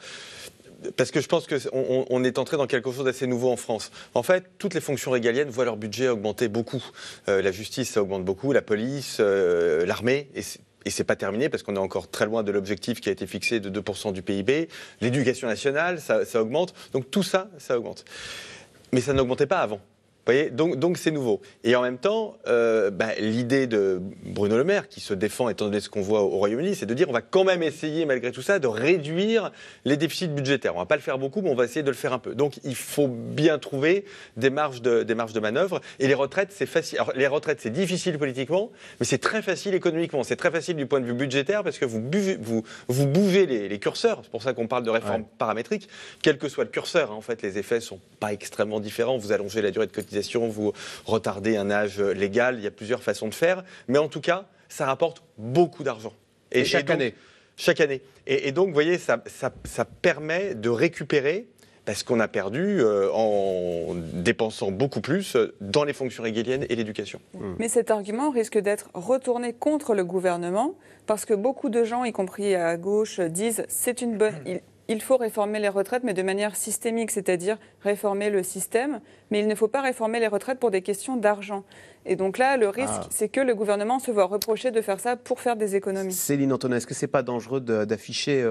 S2: Parce que je pense qu'on on est entré dans quelque chose d'assez nouveau en France. En fait, toutes les fonctions régaliennes voient leur budget augmenter beaucoup. Euh, la justice, ça augmente beaucoup, la police, euh, l'armée, et Et c'est pas terminé parce qu'on est encore très loin de l'objectif qui a été fixé de deux pour cent du P I B. L'éducation nationale, ça, ça augmente. Donc tout ça, ça augmente. Mais ça n'augmentait pas avant. Vous voyez, donc, donc c'est nouveau. Et en même temps, euh, bah, l'idée de Bruno Le Maire, qui se défend étant donné ce qu'on voit au Royaume-Uni, c'est de dire on va quand même essayer, malgré tout ça, de réduire les déficits budgétaires. On ne va pas le faire beaucoup, mais on va essayer de le faire un peu. Donc il faut bien trouver des marges de, des marges de manœuvre. Et les retraites, c'est facile. Alors, les retraites, c'est difficile politiquement, mais c'est très facile économiquement. C'est très facile du point de vue budgétaire parce que vous, buvez, vous, vous bougez les, les curseurs. C'est pour ça qu'on parle de réforme ouais. paramétrique. Quel que soit le curseur, hein, en fait, les effets ne sont pas extrêmement différents. Vous allongez la durée de cotisation, vous retardez un âge légal, il y a plusieurs façons de faire, mais en tout cas, ça rapporte beaucoup d'argent.
S1: Et, et chaque et donc, année
S2: Chaque année. Et, et donc, vous voyez, ça, ça, ça permet de récupérer ce qu'on a perdu euh, en dépensant beaucoup plus dans les fonctions régaliennes et l'éducation.
S3: Mais cet argument risque d'être retourné contre le gouvernement, parce que beaucoup de gens, y compris à gauche, disent c'est une bonne... Il... Il faut réformer les retraites, mais de manière systémique, c'est-à-dire réformer le système. Mais il ne faut pas réformer les retraites pour des questions d'argent. Et donc là, le risque, ah. c'est que le gouvernement se voit reprocher de faire ça pour faire des économies.
S1: Céline Antonin, est-ce que ce n'est pas dangereux de, d'afficher euh,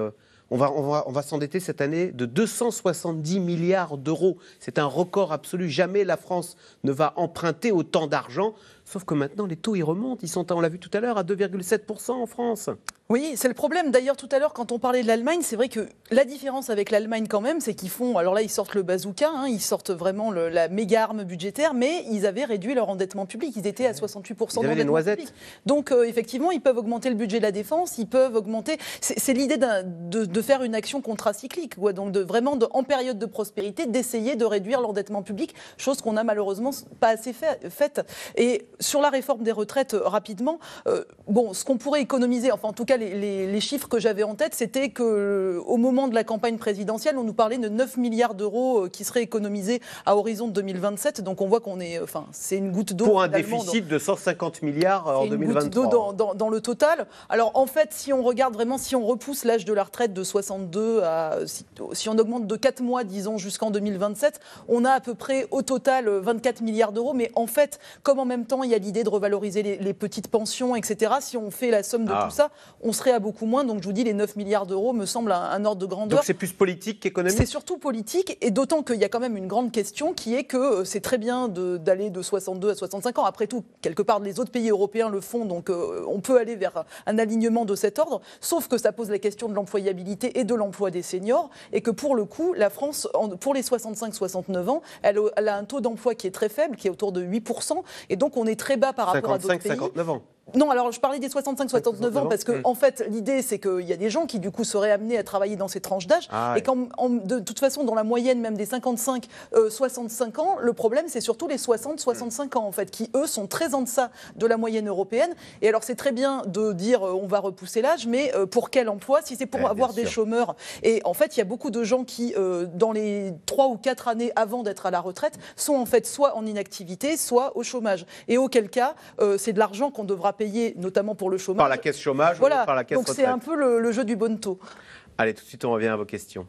S1: On va, on va, on va s'endetter cette année de deux cent soixante-dix milliards d'euros. C'est un record absolu. Jamais la France ne va emprunter autant d'argent. Sauf que maintenant, les taux, ils remontent. Ils sont, on l'a vu tout à l'heure, à deux virgule sept pour cent en France.
S4: Oui, c'est le problème. D'ailleurs, tout à l'heure, quand on parlait de l'Allemagne, c'est vrai que la différence avec l'Allemagne quand même, c'est qu'ils font... Alors là, ils sortent le bazooka, hein, ils sortent vraiment le, la méga arme budgétaire, mais ils avaient réduit leur endettement public. Ils étaient à soixante-huit pour cent d'endettement public. Donc, euh, effectivement, ils peuvent augmenter le budget de la défense, ils peuvent augmenter... C'est, c'est l'idée de, de faire une action contracyclique, quoi. Donc de, vraiment, de, en période de prospérité, d'essayer de réduire l'endettement public, chose qu'on n'a malheureusement pas assez fait, faite. Et sur la réforme des retraites, euh, rapidement, euh, bon, ce qu'on pourrait économiser, enfin en tout cas, Les, les, les chiffres que j'avais en tête, c'était qu'au moment de la campagne présidentielle, on nous parlait de neuf milliards d'euros qui seraient économisés à horizon de deux mille vingt-sept. Donc on voit qu'on est, enfin, c'est une goutte d'eau.
S1: Pour un déficit dans, de cent cinquante milliards en deux mille vingt-trois.
S4: Une goutte d'eau dans, dans, dans le total. Alors en fait, si on regarde vraiment, si on repousse l'âge de la retraite de soixante-deux à, si, si on augmente de quatre mois, disons, jusqu'en deux mille vingt-sept, on a à peu près au total vingt-quatre milliards d'euros. Mais en fait, comme en même temps, il y a l'idée de revaloriser les, les petites pensions, et cetera, si on fait la somme de ah. tout ça, on serait à beaucoup moins. Donc je vous dis, les neuf milliards d'euros me semblent un, un ordre de grandeur.
S1: Donc c'est plus politique qu'économique ?
S4: C'est surtout politique, et d'autant qu'il y a quand même une grande question qui est que c'est très bien de, d'aller de soixante-deux à soixante-cinq ans. Après tout, quelque part, les autres pays européens le font, donc euh, on peut aller vers un alignement de cet ordre, sauf que ça pose la question de l'employabilité et de l'emploi des seniors, et que pour le coup, la France, pour les soixante-cinq soixante-neuf ans, elle, elle a un taux d'emploi qui est très faible, qui est autour de huit pour cent, et donc on est très bas par rapport à d'autres pays.
S1: cinquante-cinq cinquanteneuf ans.
S4: Non, alors je parlais des soixante-cinq soixante-neuf ans parce que, mmh. en fait, l'idée, c'est qu'il y a des gens qui, du coup, seraient amenés à travailler dans ces tranches d'âge. Ah, et qu'en, en, de toute façon, dans la moyenne même des cinquante-cinq soixante-cinq ans, le problème, c'est surtout les soixante soixante-cinq ans, en fait, qui, eux, sont très en deçà de la moyenne européenne. Et alors, c'est très bien de dire euh, on va repousser l'âge, mais euh, pour quel emploi ? Si c'est pour ouais, avoir des chômeurs. Et en fait, il y a beaucoup de gens qui, euh, dans les trois ou quatre années avant d'être à la retraite, sont en fait soit en inactivité, soit au chômage. Et auquel cas, euh, c'est de l'argent qu'on devra payer, notamment pour le chômage.
S1: Par la caisse chômage,
S4: voilà.
S1: ou par la caisse
S4: Donc
S1: retraite.
S4: C'est un peu le, le jeu du bonneteau.
S1: Allez, tout de suite, on revient à vos questions.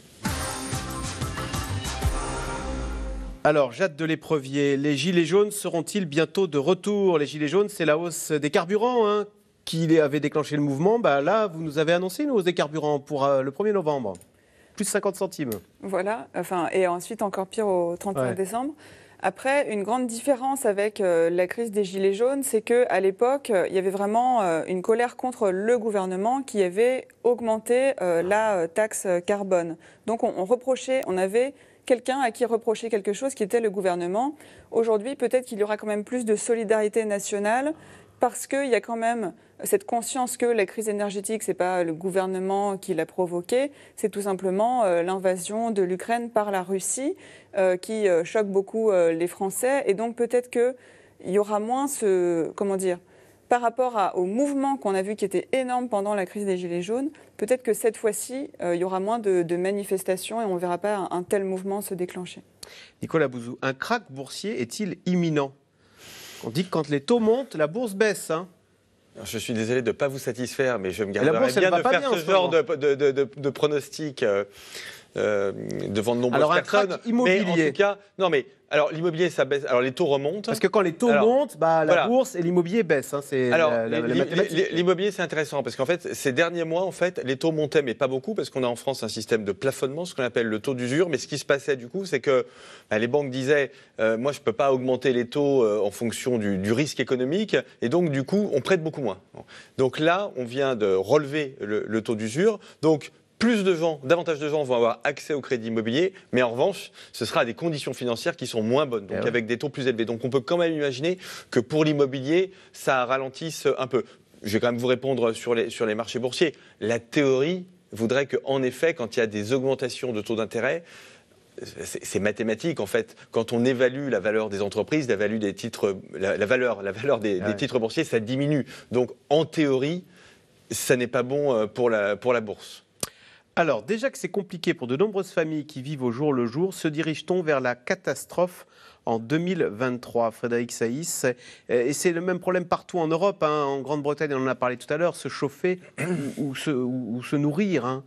S1: Alors, Jade de l'Éprevier, les gilets jaunes seront-ils bientôt de retour ? Les gilets jaunes, c'est la hausse des carburants hein, qui avait déclenché le mouvement. Bah, là, vous nous avez annoncé une hausse des carburants pour euh, le premier novembre. Plus cinquante centimes.
S3: Voilà, enfin, et ensuite encore pire au trente et un ouais. décembre. Après, une grande différence avec euh, la crise des Gilets jaunes, c'est qu'à l'époque, euh, il y avait vraiment euh, une colère contre le gouvernement qui avait augmenté euh, la euh, taxe carbone. Donc on, on reprochait, on avait quelqu'un à qui reprocher quelque chose qui était le gouvernement. Aujourd'hui, peut-être qu'il y aura quand même plus de solidarité nationale parce qu'il y a quand même cette conscience que la crise énergétique, ce n'est pas le gouvernement qui l'a provoquée, c'est tout simplement euh, l'invasion de l'Ukraine par la Russie euh, qui euh, choque beaucoup euh, les Français. Et donc peut-être qu'il y aura moins ce... Comment dire ? Par rapport à, au mouvement qu'on a vu qui était énorme pendant la crise des Gilets jaunes, peut-être que cette fois-ci, euh, il y aura moins de, de manifestations et on ne verra pas un, un tel mouvement se déclencher.
S1: Nicolas Bouzou, un krach boursier est-il imminent ? On dit que quand les taux montent, la bourse baisse, hein ?
S2: Alors, je suis désolé de ne pas vous satisfaire, mais je me garderai
S1: bourse,
S2: bien de faire
S1: bien,
S2: ce genre de, de, de, de, de pronostic euh, euh, devant de nombreuses
S1: alors,
S2: personnes.
S1: Un krach immobilier.
S2: Mais en tout cas, non mais alors l'immobilier ça baisse. Alors les taux remontent.
S1: Parce que quand les taux alors, montent, bah, la
S2: voilà.
S1: bourse et l'immobilier baissent. Hein, c'est
S2: alors
S1: la, la, la
S2: l'immobilier c'est intéressant parce qu'en fait ces derniers mois en fait les taux montaient mais pas beaucoup parce qu'on a en France un système de plafonnement, ce qu'on appelle le taux d'usure. Mais ce qui se passait du coup c'est que bah, les banques disaient euh, moi je peux pas augmenter les taux euh, en fonction du, du risque économique et donc du coup on prête beaucoup moins. Donc là on vient de relever le, le taux d'usure. Donc plus de gens, davantage de gens vont avoir accès au crédit immobilier, mais en revanche, ce sera à des conditions financières qui sont moins bonnes, donc ouais. avec des taux plus élevés. Donc on peut quand même imaginer que pour l'immobilier, ça ralentisse un peu. Je vais quand même vous répondre sur les, sur les marchés boursiers. La théorie voudrait qu'en effet, quand il y a des augmentations de taux d'intérêt, c'est, c'est mathématique en fait. Quand on évalue la valeur des entreprises, la valeur des titres, la, la valeur, la valeur des, ouais. des titres boursiers, ça diminue. Donc en théorie, ça n'est pas bon pour la, pour la bourse.
S1: Alors, déjà que c'est compliqué pour de nombreuses familles qui vivent au jour le jour, se dirige-t-on vers la catastrophe en deux mille vingt-trois, Frédéric Saïs? Et c'est le même problème partout en Europe. Hein. En Grande-Bretagne, on en a parlé tout à l'heure, se chauffer ou, ou, se, ou, ou se nourrir. Hein.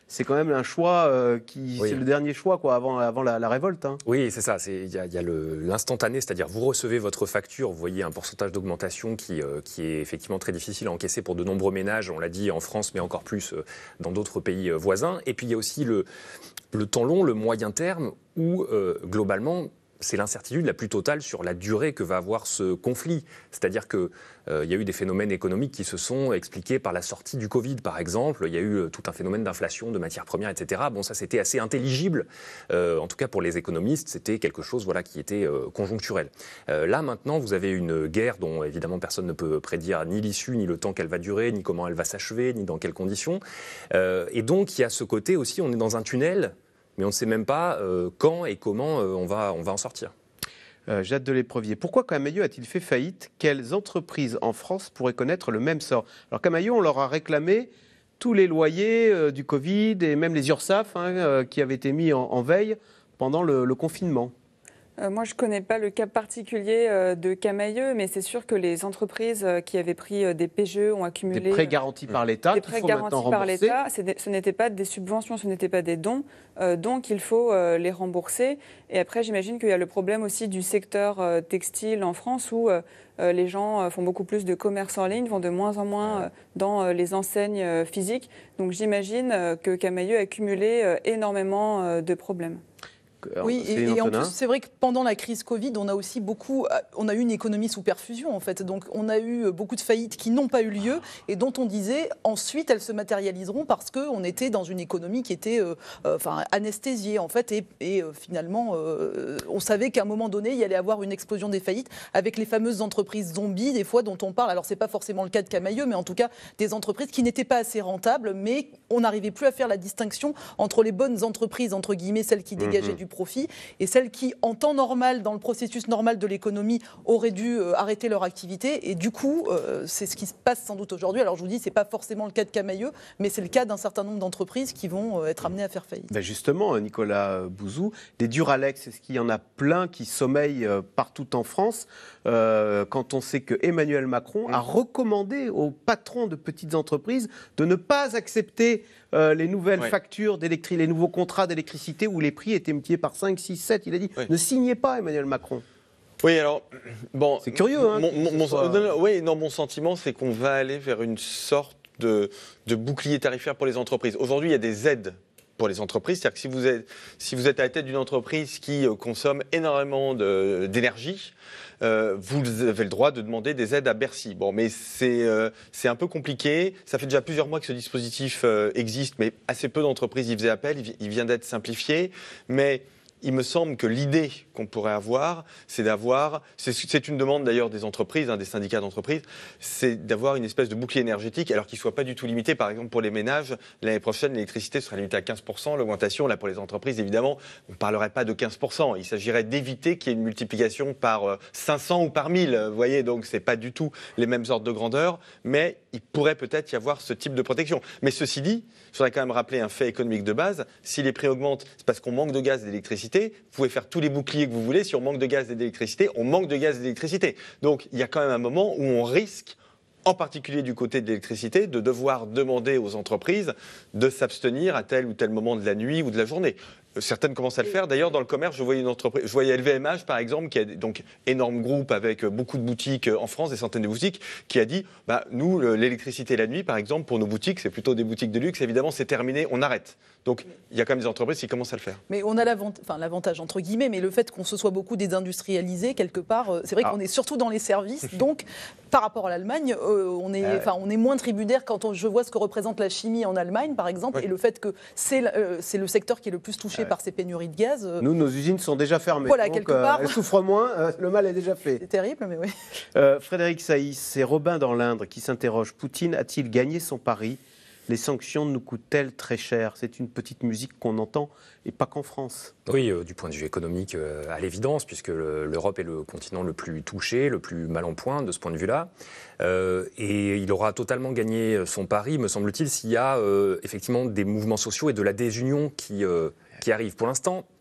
S1: c'est quand même un choix euh, qui, oui. c'est le dernier choix quoi, avant, avant la, la révolte. Hein.
S5: Oui, c'est ça. Il y a, y a l'instantané, c'est-à-dire vous recevez votre facture, vous voyez un pourcentage d'augmentation qui, euh, qui est effectivement très difficile à encaisser pour de nombreux ménages, on l'a dit en France, mais encore plus euh, dans d'autres pays euh, voisins. Et puis il y a aussi le, le temps long, le moyen terme, où euh, globalement, c'est l'incertitude la plus totale sur la durée que va avoir ce conflit. C'est-à-dire qu'il euh, y a eu des phénomènes économiques qui se sont expliqués par la sortie du Covid, par exemple. Il y a eu euh, tout un phénomène d'inflation de matières premières, et cetera. Bon, ça, c'était assez intelligible. Euh, en tout cas, pour les économistes, c'était quelque chose voilà, qui était euh, conjoncturel. Euh, là, maintenant, vous avez une guerre dont, évidemment, personne ne peut prédire ni l'issue, ni le temps qu'elle va durer, ni comment elle va s'achever, ni dans quelles conditions. Euh, et donc, il y a ce côté aussi, on est dans un tunnel, mais on ne sait même pas euh, quand et comment euh, on, va, on va en sortir.
S1: Euh, Jade de l'Éprevier, pourquoi Camaïeu a-t-il fait faillite? Quelles entreprises en France pourraient connaître le même sort? Alors Camaïeu, on leur a réclamé tous les loyers euh, du Covid et même les URSSAF hein, euh, qui avaient été mis en, en veille pendant le, le confinement.
S3: Euh, moi, je ne connais pas le cas particulier euh, de Camaïeu, mais c'est sûr que les entreprises euh, qui avaient pris euh, des P G E ont accumulé...
S1: Des prêts garantis euh, par l'État,
S3: Des prêts garantis par l'État, ce n'était pas des subventions, ce n'était pas des dons, euh, donc il faut euh, les rembourser. Et après, j'imagine qu'il y a le problème aussi du secteur euh, textile en France, où euh, les gens euh, font beaucoup plus de commerce en ligne, vont de moins en moins euh, dans euh, les enseignes euh, physiques. Donc j'imagine euh, que Camaïeu a accumulé euh, énormément euh, de problèmes.
S4: Oui, et, et en plus, c'est vrai que pendant la crise Covid, on a aussi beaucoup, on a eu une économie sous perfusion en fait. Donc, on a eu beaucoup de faillites qui n'ont pas eu lieu et dont on disait ensuite elles se matérialiseront parce qu'on était dans une économie qui était, euh, euh, enfin, anesthésiée en fait. Et, et euh, finalement, euh, on savait qu'à un moment donné, il y allait avoir une explosion des faillites avec les fameuses entreprises zombies, des fois dont on parle. Alors, c'est pas forcément le cas de Camaïeu, mais en tout cas des entreprises qui n'étaient pas assez rentables, mais on n'arrivait plus à faire la distinction entre les bonnes entreprises entre guillemets, celles qui dégageaient mmh. du profit et celles qui, en temps normal, dans le processus normal de l'économie, auraient dû euh, arrêter leur activité. Et du coup, euh, c'est ce qui se passe sans doute aujourd'hui. Alors je vous dis, c'est pas forcément le cas de Camaïeu, mais c'est le cas d'un certain nombre d'entreprises qui vont euh, être amenées à faire faillite.
S1: Ben justement, Nicolas Bouzou, des Duralex, est-ce qu'il y en a plein qui sommeillent euh, partout en France euh, quand on sait que Emmanuel Macron a recommandé aux patrons de petites entreprises de ne pas accepter euh, les nouvelles ouais. factures d'électricité, les nouveaux contrats d'électricité où les prix étaient multipliés par cinq, six, sept. Il a dit oui. ne signez pas, Emmanuel Macron.
S2: Oui, alors, bon.
S1: C'est curieux, hein.
S2: Mon, mon, mon,
S1: soit...
S2: non, non, oui, non, mon sentiment, c'est qu'on va aller vers une sorte de, de bouclier tarifaire pour les entreprises. Aujourd'hui, il y a des aides pour les entreprises. C'est-à-dire que si vous êtes, si vous êtes à la tête d'une entreprise qui euh, consomme énormément de, d'énergie, euh, vous avez le droit de demander des aides à Bercy. Bon, mais c'est, euh, c'est un peu compliqué. Ça fait déjà plusieurs mois que ce dispositif euh, existe, mais assez peu d'entreprises y faisaient appel. Il, il vient d'être simplifié. Mais il me semble que l'idée qu'on pourrait avoir, c'est d'avoir, c'est, c'est une demande d'ailleurs des entreprises, hein, des syndicats d'entreprises, c'est d'avoir une espèce de bouclier énergétique, alors qu'il ne soit pas du tout limité. Par exemple, pour les ménages, l'année prochaine, l'électricité sera limitée à quinze pour cent. L'augmentation, là, pour les entreprises, évidemment, on ne parlerait pas de quinze pour cent. Il s'agirait d'éviter qu'il y ait une multiplication par cinq cents ou par mille. Vous voyez, donc ce n'est pas du tout les mêmes ordres de grandeur, mais il pourrait peut-être y avoir ce type de protection. Mais ceci dit, je voudrais quand même rappeler un fait économique de base. Si les prix augmentent, c'est parce qu'on manque de gaz et d'électricité. Vous pouvez faire tous les boucliers que vous voulez. Si on manque de gaz et d'électricité, on manque de gaz et d'électricité. Donc, il y a quand même un moment où on risque, en particulier du côté de l'électricité, de devoir demander aux entreprises de s'abstenir à tel ou tel moment de la nuit ou de la journée. Certaines commencent à le faire. D'ailleurs, dans le commerce, je voyais une entreprise, je voyais L V M H, par exemple, qui a donc énorme groupe avec beaucoup de boutiques en France, des centaines de boutiques, qui a dit, bah, nous, l'électricité la nuit, par exemple, pour nos boutiques, c'est plutôt des boutiques de luxe. Évidemment, c'est terminé, on arrête. Donc, il y a quand même des entreprises qui commencent à le faire.
S4: Mais on a l'avantage, enfin, l'avantage entre guillemets, mais le fait qu'on se soit beaucoup désindustrialisé quelque part, c'est vrai ah. qu'on est surtout dans les services. Donc, par rapport à l'Allemagne, euh, on est, euh... enfin, on est moins tributaire quand on, je vois ce que représente la chimie en Allemagne, par exemple, oui. et le fait que c'est, euh, c'est le secteur qui est le plus touché ouais. par ces pénuries de gaz. Euh...
S1: Nous, nos usines sont déjà fermées.
S4: Voilà,
S1: donc,
S4: quelque part.
S1: Euh, elles souffrent moins, euh, le mal est déjà fait.
S4: C'est terrible, mais oui.
S1: Euh, Frédéric Saïs, c'est Robin dans l'Indre qui s'interroge. Poutine a-t-il gagné son pari ? Les sanctions nous coûtent-elles très cher ? C'est une petite musique qu'on entend, et pas qu'en France.
S5: Oui, euh, du point de vue économique, euh, à l'évidence, puisque le, l'Europe est le continent le plus touché, le plus mal en point de ce point de vue-là. Euh, et il aura totalement gagné son pari, me semble-t-il, s'il y a euh, effectivement des mouvements sociaux et de la désunion qui, euh, qui arrivent. Pour l'instant,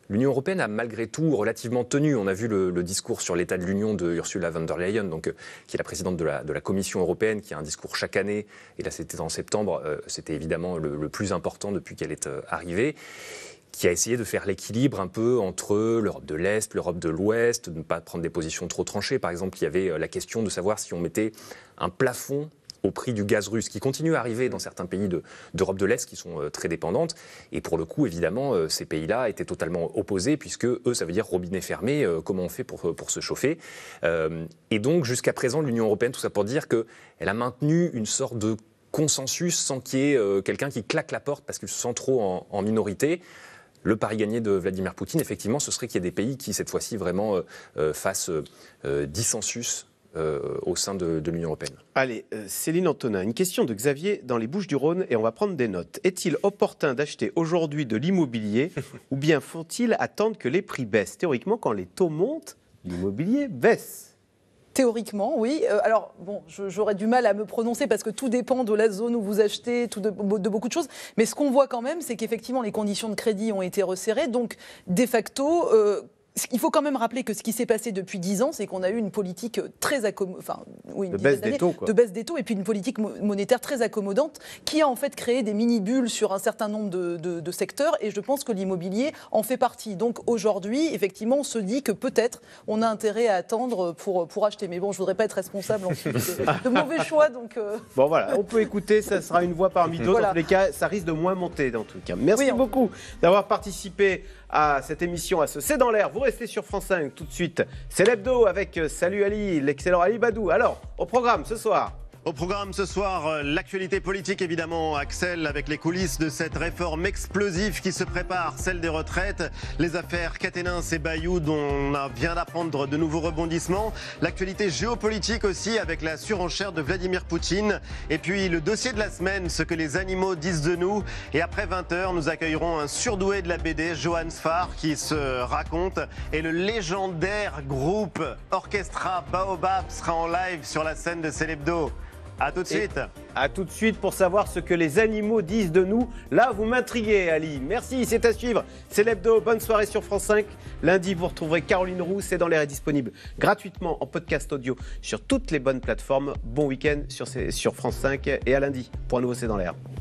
S5: L'Union européenne a malgré tout relativement tenu. On a vu le, le discours sur l'état de l'Union de Ursula von der Leyen, donc, euh, qui est la présidente de la, de la Commission européenne, qui a un discours chaque année. Et là, c'était en septembre. Euh, c'était évidemment le, le plus important depuis qu'elle est euh, arrivée, qui a essayé de faire l'équilibre un peu entre l'Europe de l'Est, l'Europe de l'Ouest, de ne pas prendre des positions trop tranchées. Par exemple, il y avait euh, la question de savoir si on mettait un plafond au prix du gaz russe, qui continue à arriver dans certains pays de, d'Europe de l'Est qui sont euh, très dépendantes. Et pour le coup, évidemment, euh, ces pays-là étaient totalement opposés, puisque eux, ça veut dire robinet fermé, euh, comment on fait pour, pour se chauffer. Euh, et donc, jusqu'à présent, l'Union européenne, tout ça pour dire qu'elle a maintenu une sorte de consensus sans qu'il y ait euh, quelqu'un qui claque la porte parce qu'il se sent trop en, en minorité. Le pari gagné de Vladimir Poutine, effectivement, ce serait qu'il y ait des pays qui, cette fois-ci, vraiment euh, euh, fassent euh, dissensus Euh, au sein de, de l'Union européenne.
S1: Allez, euh, Céline Antonin, une question de Xavier dans les Bouches-du-Rhône et on va prendre des notes. Est-il opportun d'acheter aujourd'hui de l'immobilier ou bien faut-il attendre que les prix baissent ? Théoriquement, quand les taux montent, l'immobilier baisse.
S4: Théoriquement, oui. Euh, alors, bon, je, j'aurais du mal à me prononcer parce que tout dépend de la zone où vous achetez, tout de, de beaucoup de choses. Mais ce qu'on voit quand même, c'est qu'effectivement, les conditions de crédit ont été resserrées. Donc, de facto... Euh, il faut quand même rappeler que ce qui s'est passé depuis dix ans, c'est qu'on a eu une politique très accommodante, enfin, oui, une
S1: de baisse des taux, quoi.
S4: de baisse des taux, et puis une politique monétaire très accommodante qui a en fait créé des mini-bulles sur un certain nombre de, de, de secteurs, et je pense que l'immobilier en fait partie. Donc aujourd'hui, effectivement, on se dit que peut-être on a intérêt à attendre pour, pour acheter. Mais bon, je ne voudrais pas être responsable ensuite de, de mauvais choix. Donc euh...
S1: Bon voilà, on peut écouter, ça sera une voix parmi d'autres. Voilà. Dans tous les cas, ça risque de moins monter dans tout cas. Merci oui, on... beaucoup d'avoir participé à cette émission, à ce C'est dans l'air. Vous restez sur France cinq tout de suite. C'est l'hebdo avec Salut Ali, l'excellent Ali Badou. Alors, au programme ce soir.
S20: Au programme ce soir, l'actualité politique évidemment, Axel, avec les coulisses de cette réforme explosive qui se prépare, celle des retraites, les affaires Caténins et Bayou dont on vient d'apprendre de nouveaux rebondissements, l'actualité géopolitique aussi avec la surenchère de Vladimir Poutine, et puis le dossier de la semaine, ce que les animaux disent de nous. Et après vingt heures, nous accueillerons un surdoué de la B D, Johan Sfar, qui se raconte, et le légendaire groupe Orchestra Baobab sera en live sur la scène de C'est l'hebdo. A tout de suite. Et
S1: à tout de suite pour savoir ce que les animaux disent de nous. Là, vous m'intriguez, Ali. Merci, c'est à suivre. C'est l'hebdo. Bonne soirée sur France cinq. Lundi, vous retrouverez Caroline Roux. C'est dans l'air est disponible gratuitement en podcast audio sur toutes les bonnes plateformes. Bon week-end sur, sur France cinq et à lundi pour un nouveau C'est dans l'air.